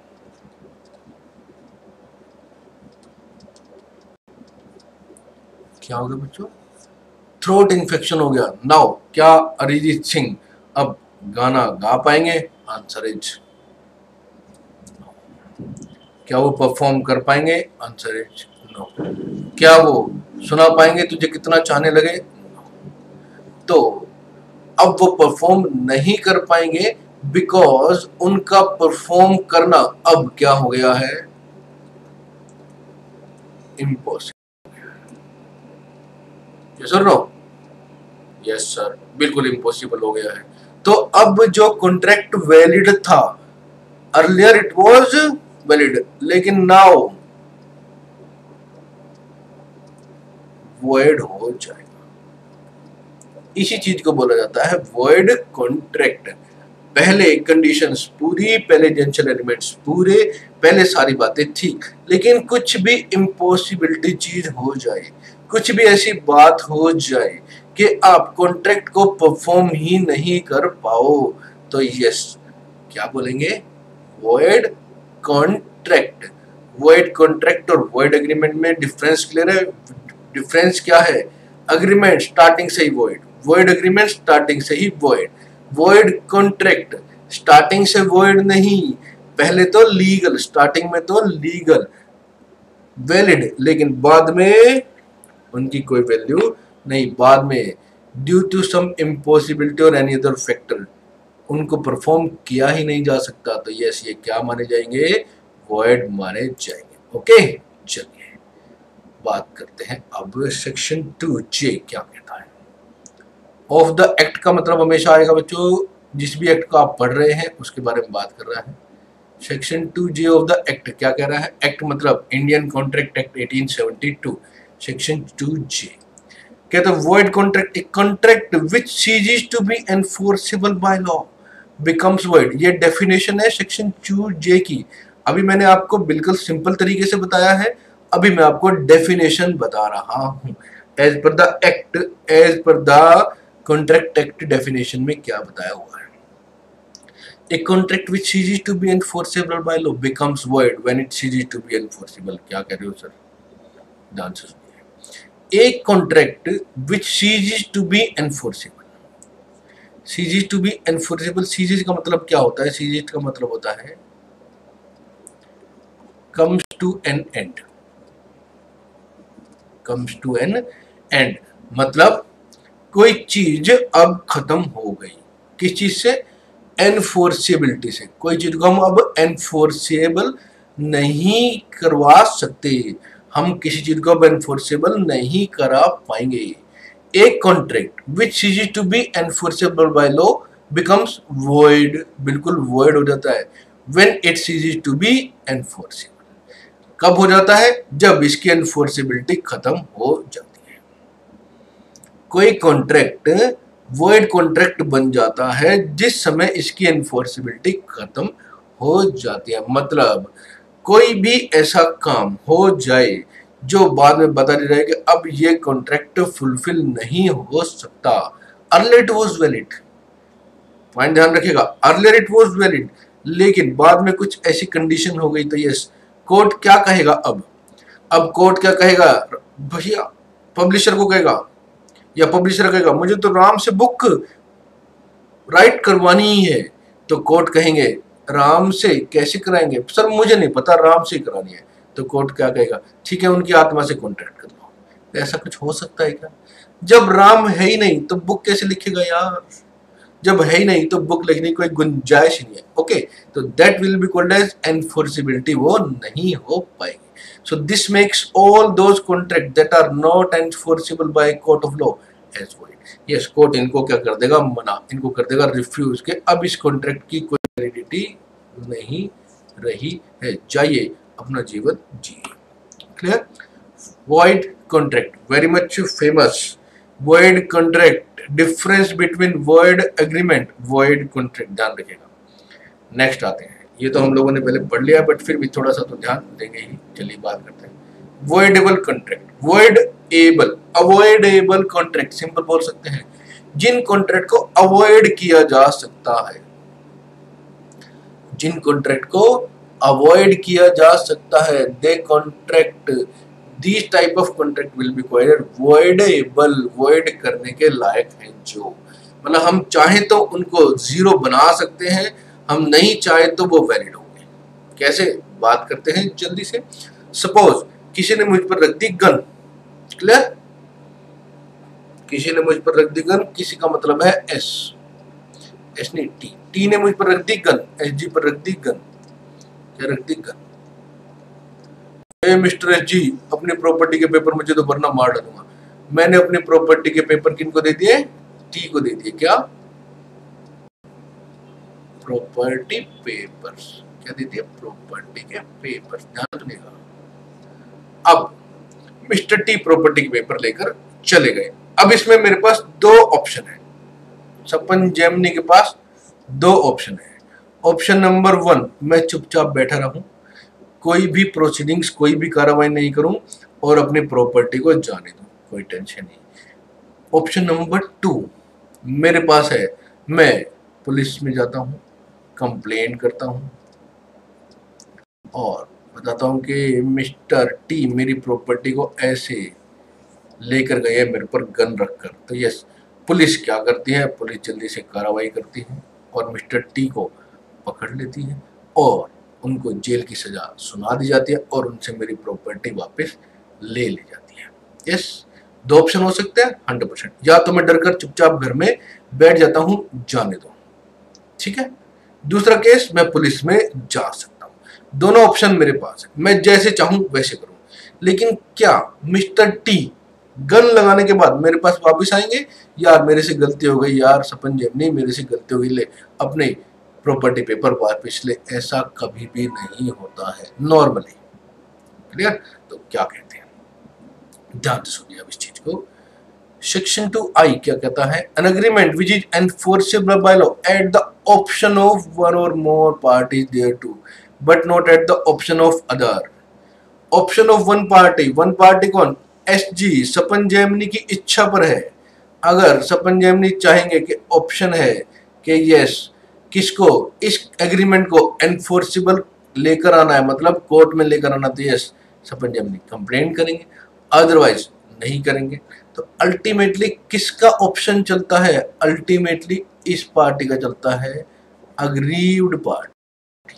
क्या हो गया बच्चों, थ्रोट इन्फेक्शन हो गया। नाउ क्या अरिजीत सिंह अब गाना गा पाएंगे, आंसर इज क्या वो परफॉर्म कर पाएंगे, आंसर इज नो। क्या वो सुना पाएंगे तुझे कितना चाहने लगे, तो अब वो परफॉर्म नहीं कर पाएंगे, बिकॉज उनका परफॉर्म करना अब क्या हो गया है, इम्पॉसिबल। यस और नो, यस सर, बिल्कुल इम्पॉसिबल हो गया है। तो अब जो कॉन्ट्रैक्ट वैलिड था, अर्लियर इट वाज वैलिड, लेकिन नाउ वॉइड हो जाएगा। इसी चीज को बोला जाता है वॉइड कॉन्ट्रैक्ट। पहले कंडीशंस पूरी, पहले एसेंशियल एलिमेंट्स पूरे, पहले सारी बातें ठीक, लेकिन कुछ भी इम्पॉसिबिलिटी चीज हो जाए, कुछ भी ऐसी बात हो जाए कि आप कॉन्ट्रैक्ट को परफॉर्म ही नहीं कर पाओ, तो यस क्या बोलेंगे, वॉइड कॉन्ट्रैक्ट। वॉइड कॉन्ट्रैक्ट और वॉइड एग्रीमेंट में डिफरेंस क्लियर है। डिफरेंस क्या है, अग्रीमेंट स्टार्टिंग से ही वॉइड, वॉइड एग्रीमेंट स्टार्टिंग से ही वॉइड, वॉइड कॉन्ट्रैक्ट स्टार्टिंग से वॉइड नहीं, पहले तो लीगल, स्टार्टिंग में तो लीगल वैलिड, लेकिन बाद में उनकी कोई वैल्यू नहीं, बाद में due to some impossibility or any other factor उनको परफॉर्म किया ही नहीं जा सकता, तो यस ये क्या माने जाएंगे, वॉइड माने जाएंगे। ओके चलिए बात करते हैं अब सेक्शन टू जे क्या कहता है। ऑफ द एक्ट का मतलब हमेशा आएगा बच्चों, जिस भी एक्ट को आप पढ़ रहे हैं उसके बारे में बात कर रहा है। Section two J of the act क्या कह रहा है, एक्ट मतलब Indian contract act eighteen seventy two, section two J कहता है void contract, a contract which ceases to be enforceable by law becomes void. ये डेफिनेशन है सेक्शन टू जे की। अभी मैंने आपको बिल्कुल सिंपल तरीके से बताया है, अभी मैं आपको डेफिनेशन बता रहा हूं as per the act, as per the contract act definition में क्या बताया हुआ है। A contract which ceases to be enforceable by law becomes void when it ceases to be enforceable। क्या कह रहे हो सर, ध्यान से सुनिए। A contract which ceases to be enforceable, ceases to be enforceable, ceases का मतलब क्या होता है, ceases का मतलब होता है comes to an end, comes to an end मतलब कोई चीज अब खत्म हो गई, किस चीज से, एनफोर्सेबिलिटी से। कोई चीज को हम अब एनफोर्सेबल नहीं करवा सकते, हम किसी चीज को अब एनफोर्सेबल नहीं करा पाएंगे। एक contract which ceases to be enforceable by law becomes void, बिल्कुल वॉइड हो जाता है when it ceases to be enforceable. कब हो जाता है, जब इसकी एनफोर्सेबिलिटी खत्म हो जाती है। कोई कॉन्ट्रैक्ट वॉइड कॉन्ट्रैक्ट बन जाता है जिस समय इसकी एनफोर्सेबिलिटी खत्म हो जाती है। मतलब कोई भी ऐसा काम हो जाए जो बाद में बता दिया जाए कि अब ये कॉन्ट्रैक्ट फुलफिल नहीं हो सकता, earlier it was valid, point ध्यान रखिएगा, अर्लियर इट वाज वैलिड, लेकिन बाद में कुछ ऐसी कंडीशन हो गई, तो यस कोर्ट क्या कहेगा अब अब कोर्ट क्या कहेगा, भैया पब्लिशर को कहेगा या पब्लिशर कहेगा मुझे तो राम से बुक राइट करवानी ही है, तो कोर्ट कहेंगे राम से कैसे कराएंगे सर, मुझे नहीं पता, राम से करानी है, तो कोर्ट क्या कहेगा, ठीक है उनकी आत्मा से कॉन्ट्रैक्ट कर लो। ऐसा कुछ हो सकता है क्या, जब राम है ही नहीं तो बुक कैसे लिखेगा यार? जब है ही नहीं तो बुक लिखने की कोई गुंजाइश ही नहीं है। ओके, तो that will be called as enforceability, वो नहीं हो पाएगी। So this makes all those contract that are not enforceable by court of law as void. Yes, court इनको क्या कर देगा? मना, इनको कर देगा रिफ्यूज के अब इस कॉन्ट्रैक्ट की कोई वैलिडिटी नहीं रही है, जाइए अपना जीवन जिए। Clear? void contract, very much famous. void contract, difference between void agreement, void contract, ध्यान रखिएगा। नेक्स्ट आते हैं, ये तो हम लोगों ने पहले पढ़ लिया बट फिर भी थोड़ा सा तो ध्यान देंगे ही। चलिए बात करते हैं voidable contract, voidable, avoidable contract, simple बोल सकते हैं जिन कॉन्ट्रैक्ट को अवॉइड किया जा सकता है, जिन कॉन्ट्रैक्ट को अवॉइड किया जा सकता है, the contract, this type of contract will be called voidable, void करने के लायक हैं जो, मतलब हम चाहे तो उनको जीरो बना सकते हैं, हम नहीं चाहे तो वो वैलिड होंगे। कैसे? बात करते हैं जल्दी से। सपोज किसी ने मुझ पर रख दी गन, क्लियर? किसी ने मुझ पर रख दी गन, किसी का मतलब है एस, एस नहीं टी, टी ने मुझ पर रख दी गन, एस जी पर रख दी गन, क्या रख दी? गन। ए मिस्टर एस जी, अपनी प्रॉपर्टी के पेपर मुझे तो भरना, मार डालूंगा। मैंने अपनी प्रॉपर्टी के पेपर किनको दे दिए? टी को दे दिए। क्या? प्रॉपर्टी पेपर्स, क्या दे दिए? प्रॉपर्टी के पेपर्स, ध्यान रखिएगा। अब मिस्टर टी प्रॉपर्टी के पेपर लेकर चले गए। अब इसमें मेरे पास दो ऑप्शन है, सपन जेमनी के पास दो ऑप्शन है। ऑप्शन नंबर वन, मैं चुपचाप बैठा रहूं, कोई भी प्रोसीडिंग्स, कोई भी कार्रवाई नहीं करूं और अपनी प्रॉपर्टी को जाने दूं, कोई टेंशन नहीं। ऑप्शन नंबर टू मेरे पास है, मैं पुलिस में जाता हूं, कंप्लेंट करता हूं और बताता हूं कि मिस्टर टी मेरी प्रॉपर्टी को ऐसे लेकर गए मेरे पर गन रखकर। तो यस, पुलिस क्या करती है? पुलिस जल्दी से कार्रवाई करती है और मिस्टर टी को पकड़ लेती है और उनको जेल की सजा सुना दी जाती है और उनसे मेरी प्रॉपर्टी वापस ले ली जाती है। यस, दो ऑप्शन हो सकते हैं हंड्रेड परसेंट, या तो मैं डरकर चुपचाप घर में बैठ जाता हूं, जाने दो, ठीक है। दूसरा केस, मैं पुलिस में जा सकता हूं। दोनों ऑप्शन मेरे पास है, मैं जैसे चाहूं वैसे करूं। लेकिन क्या मिस्टर टी गन लगाने के बाद मेरे पास वापस आएंगे? यार मेरे से गलती हो गई, यार सपन जेमनी मेरे से गलती हो गई, ले अपने प्रॉपर्टी पेपर वापस ले, ऐसा कभी भी नहीं होता है नॉर्मली। क्लियर? तो क्या कहते हैं, ध्यान से सुनिए अब इस चीज को। सेक्शन टू आई क्या कहता है? An agreement which is enforceable by law at the option of one or more parties thereto but not at the option of other. Option of one party, one party कौन? S ji, सपन जेमनी की इच्छा पर है। अगर सपन Gemini चाहेंगे कि ऑप्शन है कि यस किसको, इस एग्रीमेंट को एनफोर्सिबल लेकर आना है, मतलब कोर्ट में लेकर आना, तो यस सपन जेमनी कंप्लेंट करेंगे, अदरवाइज नहीं करेंगे। तो अल्टीमेटली किसका ऑप्शन चलता है? अल्टीमेटली इस पार्टी का चलता है, अग्रीव्ड पार्टी।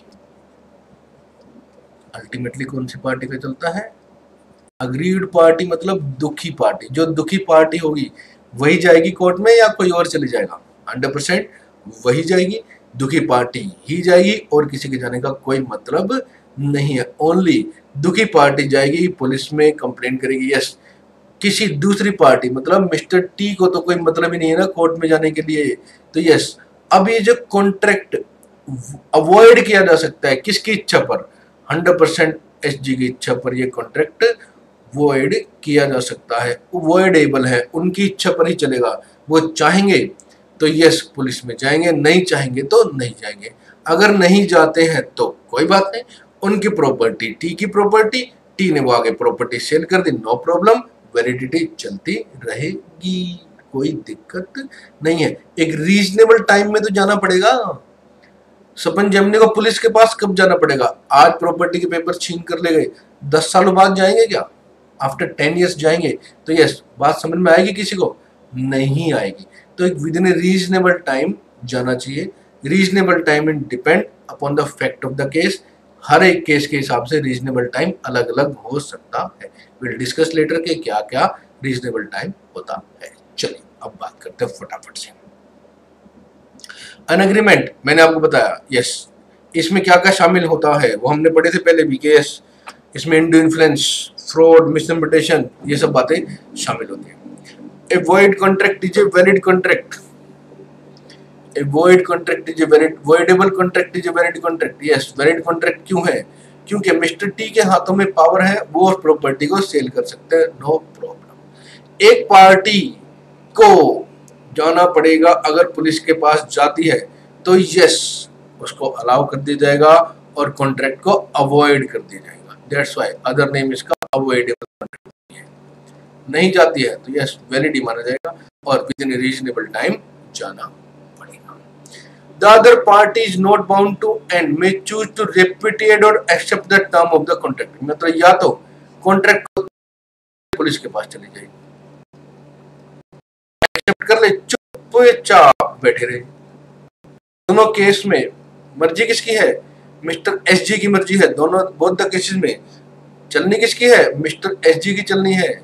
अल्टीमेटली कौन सी पार्टी का चलता है? अग्रीव्ड पार्टी, मतलब दुखी पार्टी। जो दुखी पार्टी होगी वही जाएगी कोर्ट में या कोई और चले जाएगा? हंड्रेड परसेंट वही जाएगी, दुखी पार्टी ही जाएगी और किसी के जाने का कोई मतलब नहीं है। ओनली दुखी पार्टी जाएगी, पुलिस में कंप्लेंट करेगी। यस, किसी दूसरी पार्टी, मतलब मिस्टर टी को तो कोई मतलब ही नहीं है ना कोर्ट में जाने के लिए। तो यस, अब ये जो कॉन्ट्रैक्ट अवॉइड किया जा सकता है किसकी इच्छा पर? हंड्रेड परसेंट एस जी की इच्छा पर ये कॉन्ट्रैक्ट वॉइड किया जा सकता है, वॉइडेबल है, उनकी इच्छा पर ही चलेगा। वो चाहेंगे तो यस पुलिस में जाएंगे, नहीं चाहेंगे तो नहीं जाएंगे। अगर नहीं जाते हैं तो कोई बात नहीं, उनकी प्रॉपर्टी टी की प्रॉपर्टी, टी ने वो आगे प्रॉपर्टी सेल कर दी, नो प्रॉब्लम, वैलिडिटी चलती रहेगी, कोई दिक्कत नहीं है। एक रीजनेबल टाइम में तो जाना पड़ेगा। सपन जेमनी को पुलिस के पास कब जाना पड़ेगा? आज प्रॉपर्टी के पेपर छीन कर ले गए, दस सालों बाद जाएंगे क्या? आफ्टर टेन ईयर्स जाएंगे? तो यस, बात समझ में आएगी किसी को? नहीं आएगी। तो एक within a reasonable time जाना चाहिए। Reasonable time in depend upon the fact of the case. हर एक केस के हिसाब से रीजनेबल टाइम अलग अलग हो सकता है। विल डिस्कस लेटर के क्या क्या रीजनेबल टाइम होता है। चलिए अब बात करते हैं फटाफट से। अन एग्रीमेंट मैंने आपको बताया, यस इसमें क्या क्या शामिल होता है वो हमने पढ़े थे पहले भी, कि यस इसमें इंडू इन्फ्लुएंस, फ्रॉड, मिसइंटरप्रिटेशन, ये सब बातें शामिल होती हैं। A void contract is a valid contract, a void contract is a valid, voidable contract is a valid contract. Yes valid contract क्यों है? क्योंकि मिस्टर टी के हाथों में पावर है, वो उस प्रॉपर्टी को सेल कर सकते हैं, नो प्रॉब्लम। एक पार्टी को जाना पड़ेगा, अगर पुलिस के पास जाती है तो यस उसको अलाउ कर दिया जाएगा और कॉन्ट्रैक्ट को अवॉइड कर दिया जाएगा। दैट्स व्हाई अदर नेम इसका अवॉइडेबल कॉन्ट्रैक्ट है। नहीं जाती है तो यस वैलिड ही माना जाएगा और within a reasonable time जाना पड़ेगा। The other party is not bound to and may choose to repudiate or accept the term of the contract. मतलब या तो कॉन्ट्रैक्ट को पुलिस के पास चली जाएगी, एक्सेप्ट कर ले, चुपचाप बैठे रहे। दोनों केस में मर्जी किसकी है? मिस्टर एस जी की मर्जी है। दोनों बोथ द केसेस में चलनी किसकी है? मिस्टर एस जी की चलनी है।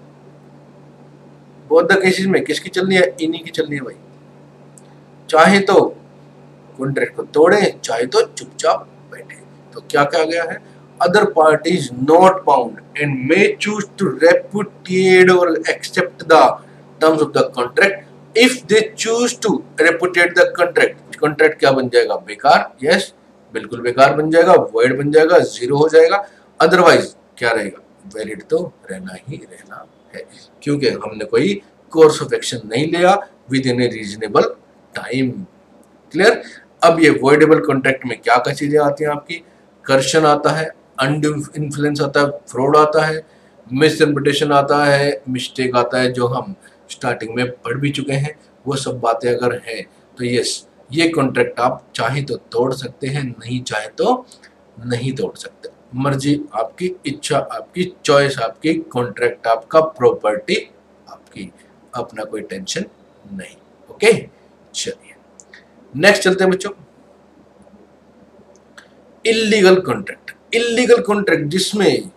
बोथ द केसेस में किसकी चलनी है? इन्हीं की चलनी है भाई। चाहे तो कॉन्ट्रैक्ट को तोड़े, चाहे तो चुपचाप बैठे। तो क्या क्या गया है? Other party's not bound and may choose to repudiate or accept the terms of the contract if they choose to repudiate the contract. Contract क्या बन जाएगा? बेकार। यस बिल्कुल बेकार बन जाएगा, वॉइड बन जाएगा, जीरो हो जाएगा। अदरवाइज क्या रहेगा? वैलिड तो रहना ही रहना है, क्योंकि हमने कोई कोर्स ऑफ एक्शन नहीं लिया within a reasonable time. Clear? अब ये वॉइडेबल कॉन्ट्रैक्ट में क्या क्या चीजें आती हैं आपकी? कर्षण आता है, अनड्यू इन्फ्लुएंस आता है, फ्रॉड आता है, मिसइंटरप्रिटेशन आता है, मिस्टेक आता है, जो हम स्टार्टिंग में पढ़ भी चुके हैं। वो सब बातें अगर हैं तो यस ये कॉन्ट्रैक्ट आप चाहे तो तोड़ सकते हैं, नहीं चाहे तो नहीं तोड़ सकते। मर्जी आपकी, इच्छा आपकी, चॉइस आपकी, कॉन्ट्रैक्ट आपका, प्रॉपर्टी आपकी, अपना कोई टेंशन नहीं। ओके चलिए नेक्स्ट चलते हैं बच्चों। Illegal contract. इल्लीगल कॉन्ट्रैक्ट जिसमें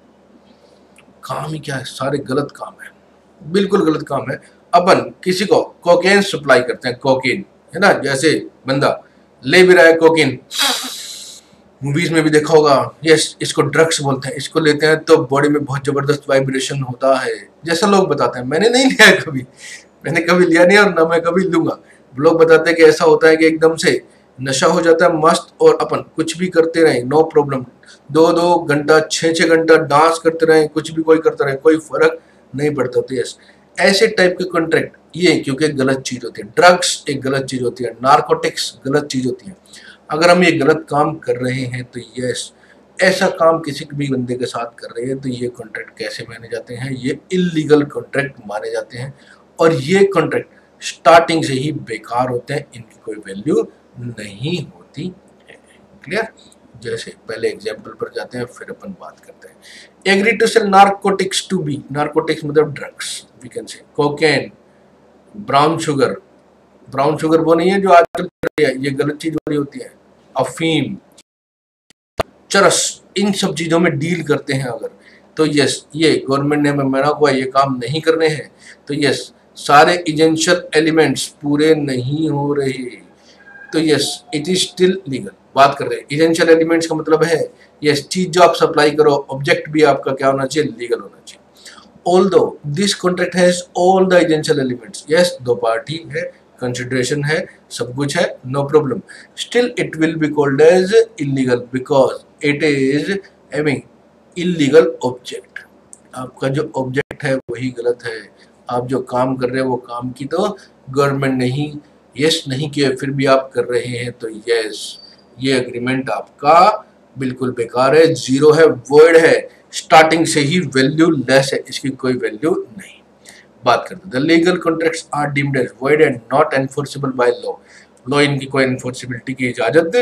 काम ही क्या है? सारे गलत काम है, बिल्कुल गलत काम है। अपन किसी को कोकेन सप्लाई करते हैं, कोकेन है ना, जैसे बंदा ले भी रहा है कोकेन, मूवीज में भी देखा होगा, यस इसको ड्रग्स बोलते हैं। इसको लेते हैं तो बॉडी में बहुत जबरदस्त वाइब्रेशन होता है, जैसा लोग बताते हैं। मैंने नहीं लिया है कभी, मैंने कभी लिया नहीं और ना मैं कभी लूंगा। लोग बताते हैं कि ऐसा होता है कि एकदम से नशा हो जाता है मस्त, और अपन कुछ भी करते रहे नो प्रॉब्लम, दो दो घंटा छः छः घंटा डांस करते रहे, कुछ भी कोई करता रहे, कोई फर्क नहीं पड़ता। तो यस ऐसे टाइप के कॉन्ट्रैक्ट ये, क्योंकि गलत चीज होती है। ड्रग्स एक गलत चीज होती है, नारकोटिक्स गलत चीज होती है। अगर हम ये गलत काम कर रहे हैं तो यस ऐसा काम किसी भी बंदे के साथ कर रहे हैं तो ये कॉन्ट्रैक्ट कैसे माने जाते हैं? ये इल्लीगल कॉन्ट्रैक्ट माने जाते हैं। और ये कॉन्ट्रैक्ट स्टार्टिंग से ही बेकार होते हैं, इनकी कोई वैल्यू नहीं होती है। क्लियर? जैसे पहले एग्जाम्पल पर जाते हैं फिर अपन बात करते हैं। Agree to sell narcotics to be, narcotics मतलब drugs, we can say cocaine, brown sugar. Brown sugar वो नहीं है जो आजकल ये गलत चीज वाली होती है, अफीम, चरस, इन सब चीजों में डील करते हैं अगर, तो यस ये गवर्नमेंट ने हमें मना हुआ ये काम नहीं करने हैं, तो यस सारे एसेंशियल एलिमेंट्स पूरे नहीं हो रहे, तो yes it is still legal. बात कर रहे हैं एसेंशियल एलिमेंट्स का मतलब है यस चीज जो आप सप्लाई करो, ऑब्जेक्ट भी आपका क्या होना चाहिए? लीगल होना चाहिए। Although this contract has all the essential elements, yes दो पार्टी है, कंसिडरेशन है, सब कुछ है, no problem, still it will be called as illegal because it is having illegal object। आपका जो ऑब्जेक्ट है वही गलत है, आप जो काम कर रहे हैं वो काम की तो गवर्नमेंट ने ही यस नहीं किया, फिर भी आप कर रहे हैं, तो यस ये एग्रीमेंट आपका बिल्कुल बेकार है, जीरो है, वॉइड है, स्टार्टिंग से ही वैल्यू लेस है, इसकी कोई वैल्यू नहीं। बात करते हैं the legal contracts are deemed as void and not enforceable by law. Law इनकी कोई एनफोर्सेबिलिटी की इजाजत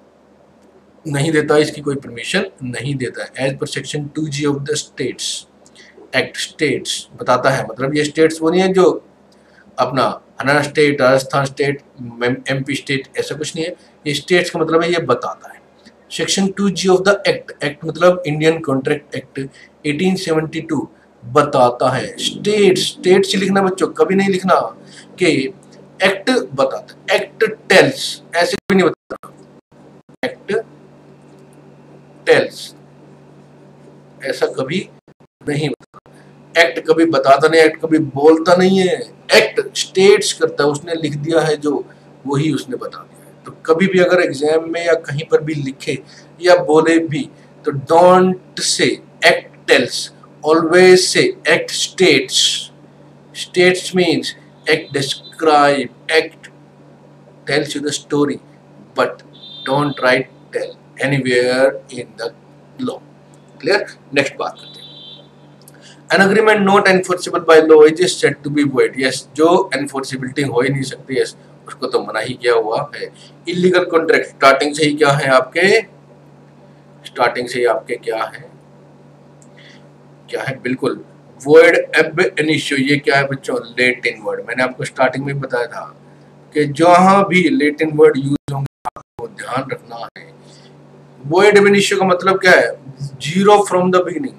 नहीं देता, इसकी कोई परमिशन नहीं देता है। As per section two G of the states act, states बताता है, मतलब ये स्टेट्स वो नहीं है जो अपना Haryana state, Rajasthan state, MP state, ऐसा कुछ नहीं है। ये स्टेट्स का मतलब है ये बताता है। Section two G of the act, act मतलब Indian contract act eighteen seventy two बताता है। स्टेट स्टेट से लिखना बच्चों, कभी नहीं लिखना कि एक्ट बताता, एक्ट टेल्स, ऐसे कभी नहीं बताता। एक्ट टेल्स ऐसा कभी नहीं बताता। एक्ट कभी बताता नहीं, एक्ट कभी बोलता नहीं है। एक्ट स्टेट्स करता है, उसने लिख दिया है जो, वही उसने बता दिया है। तो कभी भी अगर एग्जाम में या कहीं पर भी लिखे या बोले भी, तो don't say act tells, always say act states. States means act describe, act tells you the story, but don't write tell anywhere in the law. Clear? Next बात करते हैं। An agreement not enforceable by law is said to be void. Yes, जो enforceability हो ही नहीं सकती, yes, उसको तो मना ही किया हुआ है। Illegal contract स्टार्टिंग से ही क्या है आपके, स्टार्टिंग से ही आपके क्या है, क्या है, बिल्कुल void ab initio। ये क्या है बच्चों, लेटिन वर्ड। मैंने आपको स्टार्टिंग में बताया था कि जहां भी लैटिन वर्ड यूज होंगे आपको ध्यान रखना है। वॉइड ab initio का मतलब क्या है, zero from the beginning.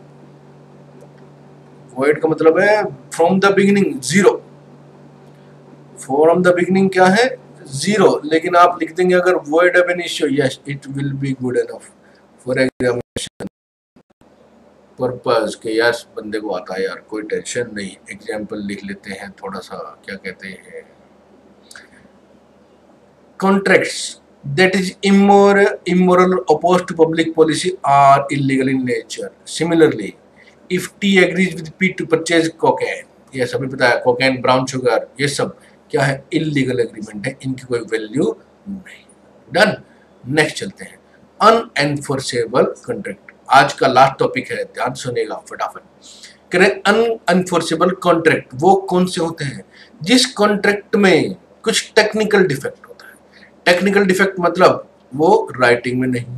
Void का मतलब है from the beginning, zero. From the beginning क्या है, जीरो। लेकिन आप लिख देंगे अगर void ab initio, yes it will be good enough for examination purpose के यस बंदे को आता है यार, कोई टेंशन नहीं। एग्जाम्पल लिख लेते हैं थोड़ा सा, क्या कहते हैं, contracts that is immoral, immoral opposed to public policy are illegal in nature. Similarly, if T agrees with P to purchase cocaine, ये सभी पता है, cocaine, brown sugar, ये सब क्या है, illegal agreement है, इनकी कोई वैल्यू नहीं। डन। नेक्स्ट चलते हैं, अनएनफोर्सेबल कॉन्ट्रैक्ट। आज का लास्ट टॉपिक है, ध्यान सुनेगा फटाफट। करें अनएनफोर्सेबल कॉन्ट्रैक्ट वो कौन से होते हैं, जिस कॉन्ट्रैक्ट में कुछ टेक्निकल डिफेक्ट। टेक्निकल डिफेक्ट मतलब वो राइटिंग में नहीं,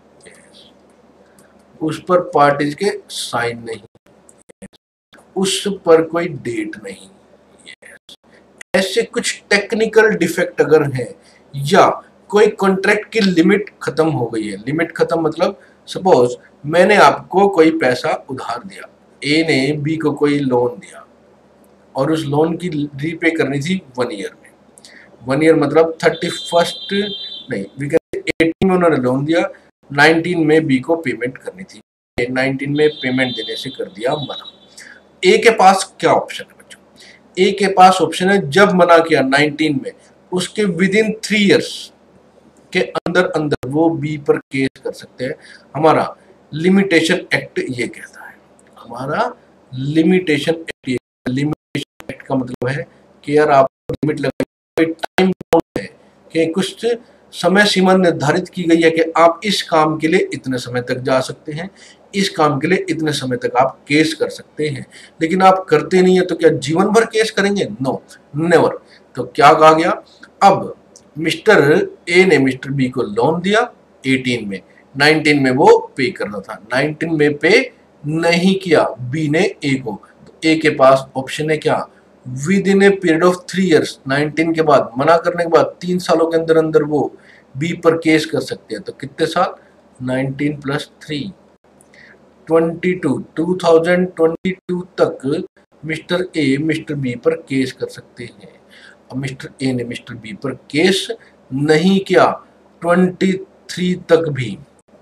उस पर पार्टीज के साइन नहीं, उस पर कोई डेट नहीं, ऐसे कुछ टेक्निकल डिफेक्ट अगर है, या कोई कॉन्ट्रैक्ट की लिमिट खत्म हो गई है। लिमिट खत्म मतलब सपोज मैंने आपको कोई पैसा उधार दिया, ए ने बी को कोई लोन दिया और उस लोन की रीपे करनी थी वन ईयर में। वन ईयर मतलब थर्टी फर्स्ट नहीं, एटीन में उन्होंने लोन दिया, नाइनटीन में बी को पेमेंट करनी थी, नाइनटीन में पेमेंट देने से कर दिया मना। ए के पास क्या ऑप्शन है बच्चों, ए के पास ऑप्शन है जब मना किया नाइनटीन में, उसके विद इन थ्री इयर्स के अंदर अंदर वो बी पर केस कर सकते हैं। हमारा लिमिटेशन एक्ट ये कहता है, हमारा लिमिटेशन एक्ट, लिमिटेशन एक्ट का मतलब है कि यार आप लिमिट लगा, टाइम बाउंड है कि कुछ समय सीमा निर्धारित की गई है कि आप इस काम के लिए इतने समय तक जा सकते हैं, इस काम के लिए इतने समय तक आप केस कर सकते हैं। लेकिन आप करते नहीं है तो क्या जीवन भर केस करेंगे, नो नेवर। तो क्या कहा गया, अब मिस्टर ए ने मिस्टर बी को लोन दिया एटीन में, नाइनटीन में वो पे करना था, नाइनटीन में पे नहीं किया बी ने ए को, तो ए के पास ऑप्शन है क्या, within a period of three years, nineteen के बाद मना करने के बाद तीन सालों के अंदर अंदर वो बी पर केस कर सकते हैं। तो कितने साल, nineteen plus three, twenty two, two thousand twenty two तक मिस्टर ए मिस्टर बी पर केस कर सकते हैं। अब मिस्टर ए ने मिस्टर बी पर केस नहीं किया ट्वेंटी थ्री तक भी,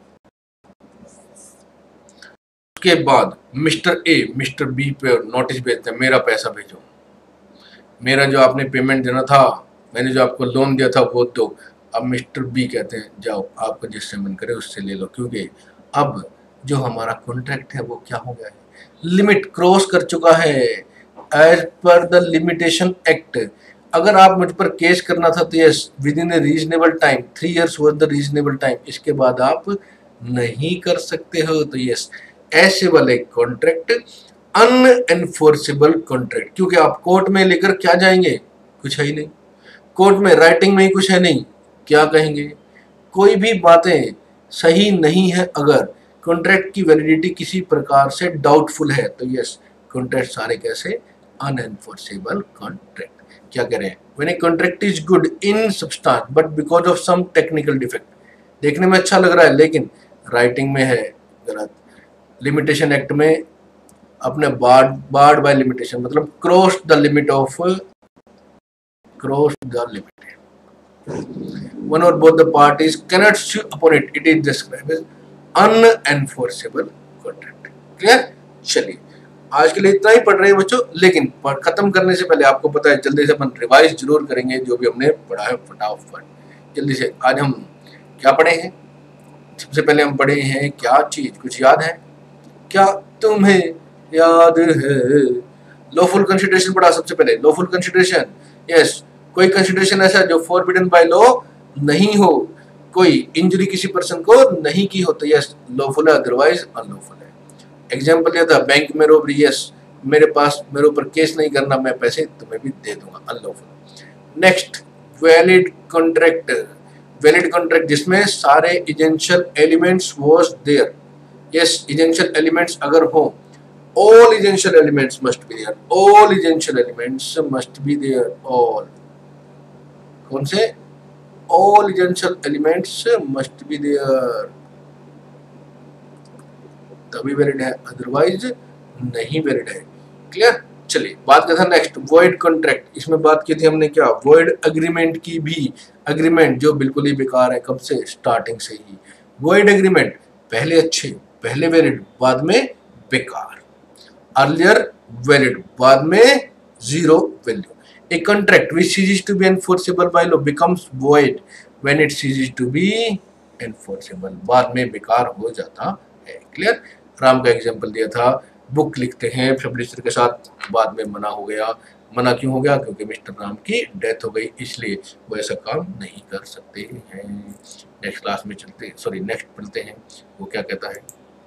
उसके बाद मिस्टर ए मिस्टर बी पे नोटिस भेजते हैं, मेरा पैसा भेजो, मेरा जो आपने पेमेंट देना था, मैंने जो आपको लोन दिया था वो दो। अब मिस्टर बी कहते हैं जाओ आपको जिससे मन करे उससे ले लो, क्योंकि अब जो हमारा कॉन्ट्रैक्ट है वो क्या हो गया है, लिमिट क्रॉस कर चुका है as per the limitation act. अगर आप मुझ पर केस करना था तो yes within a reasonable time, three years was the reasonable time, इसके बाद आप नहीं कर सकते हो। तो यस ऐसे वाले कॉन्ट्रैक्ट अनएनफोर्सेबल कॉन्ट्रैक्ट, क्योंकि आप कोर्ट में लेकर क्या जाएंगे, कुछ है ही नहीं, कोर्ट में राइटिंग में ही कुछ है नहीं, क्या कहेंगे, कोई भी बातें सही नहीं है। अगर कॉन्ट्रैक्ट की वैलिडिटी किसी प्रकार से डाउटफुल है तो यस कॉन्ट्रैक्ट सारे कैसे, अनएनफोर्सेबल कॉन्ट्रैक्ट। क्या कह रहे हैं, when a contract is good in substance but because of some technical defect, देखने में अच्छा लग रहा है लेकिन राइटिंग में है गलत, लिमिटेशन एक्ट में अपने बार्ड बार्ड बाय लिमिटेशन मतलब cross the limit of cross the limit one or both the parties cannot sue upon it, it is described as unenforceable contract. Clear? चलिए आज के लिए इतना ही पढ़ रहे हैं बच्चों, लेकिन खत्म करने से पहले आपको पता है जल्दी से अपन रिवाइज जरूर करेंगे जो भी हमने पढ़ा है फटाफट जल्दी से। आज हम क्या पढ़े हैं? सबसे पहले हम पढ़े हैं क्या चीज, कुछ याद है क्या तुम्हें? याद है लॉफुल कंसिडरेशन पढ़ा सबसे पहले। लॉफुल कंसिडरेशन, यस, कोई कंसिडरेशन ऐसा जो फॉरबिडन बाय लॉ नहीं हो, कोई इंजरी किसी पर्सन को नहीं की हो तो यस लॉफुल है, अदरवाइज अनलॉफुल है। एग्जांपल दिया था बैंक में रोबरी, यस मेरे पास मेरे ऊपर केस नहीं करना, मैं पैसे तुम्हें भी दे दूंगा, unlawful. Next valid contract, valid contract जिसमें सारे essential elements was there, yes essential elements अगर हो, all essential elements must be there, all essential elements must be there, all कौन से? all essential elements must be there, तभी valid है, otherwise नहीं valid है। क्लियर? चलिए बात करते हैं नेक्स्ट वॉइड कॉन्ट्रैक्ट। इसमें बात की थी हमने क्या, वॉइड एग्रीमेंट की भी, एग्रीमेंट जो बिल्कुल ही बेकार है, कब से? स्टार्टिंग से ही। वॉइड एग्रीमेंट पहले अच्छे, पहले वैलिड, बाद में बेकार। अर्लियर वैलिड, बाद में zero value. A contract which ceases to be enforceable by law becomes void when it ceases to be enforceable, बाद में बेकार हो जाता है। क्लियर? राम का एग्जांपल दिया था, बुक लिखते हैं पब्लिशर के साथ, बाद में मना हो गया। मना क्यों हो गया? क्योंकि मिस्टर राम की डेथ हो गई, इसलिए वो ऐसा काम नहीं कर सकते हैं। नेक्स्ट क्लास में चलते, सॉरी नेक्स्ट पढ़ते हैं, वो क्या कहता है।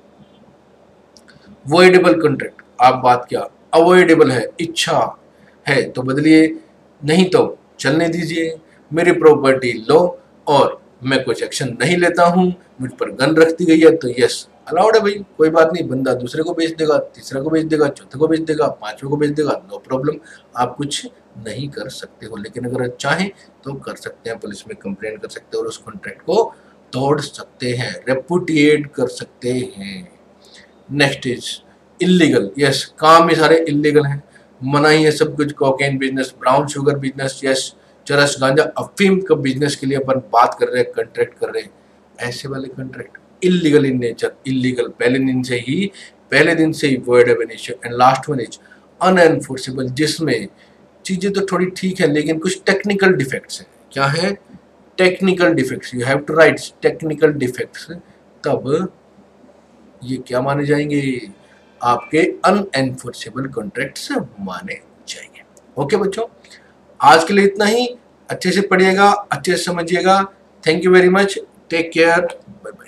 वॉइडेबल कॉन्ट्रैक्ट, आप बात क्या, अवॉइडेबल है, इच्छा है तो बदलिए, नहीं तो चलने दीजिए, मेरी प्रॉपर्टी लो और मैं कुछ एक्शन नहीं लेता हूँ, मुझ पर गन रख दी गई है तो यस अलाउड है भाई, कोई बात नहीं, बंदा दूसरे को बेच देगा, तीसरे को बेच देगा, चौथे को बेच देगा, पांचवे को बेच देगा, नो प्रॉब्लम, आप कुछ नहीं कर सकते हो। लेकिन अगर चाहें तो कर सकते हैं, पुलिस में कंप्लेंट कर सकते हैं और उस कॉन्ट्रैक्ट को तोड़ सकते हैं, रेपुटिएट कर सकते हैं। नेक्स्ट इज इलीगल, यस काम ये सारे इलीगल हैं, मना ही है सब कुछ, cocaine business, brown sugar business, yes चरस गांजा अफीम का बिजनेस के लिए अपन बात कर रहे हैं, कॉन्ट्रैक्ट कर रहे हैं, ऐसे वाले contract illegal in nature, illegal पहले दिन से ही, पहले दिन से ही void of nature. And last one is unenforceable, जिसमें चीजें तो थोड़ी ठीक है लेकिन कुछ टेक्निकल डिफेक्ट्स हैं। क्या है? Technical defects, you have to write technical defects, तब ये क्या माने जाएंगे? आपके अनएनफोर्सेबल कॉन्ट्रैक्ट्स माने जाएंगे। ओके बच्चों, आज के लिए इतना ही, अच्छे से पढ़िएगा, अच्छे से समझिएगा। Thank you very much, take care, bye bye.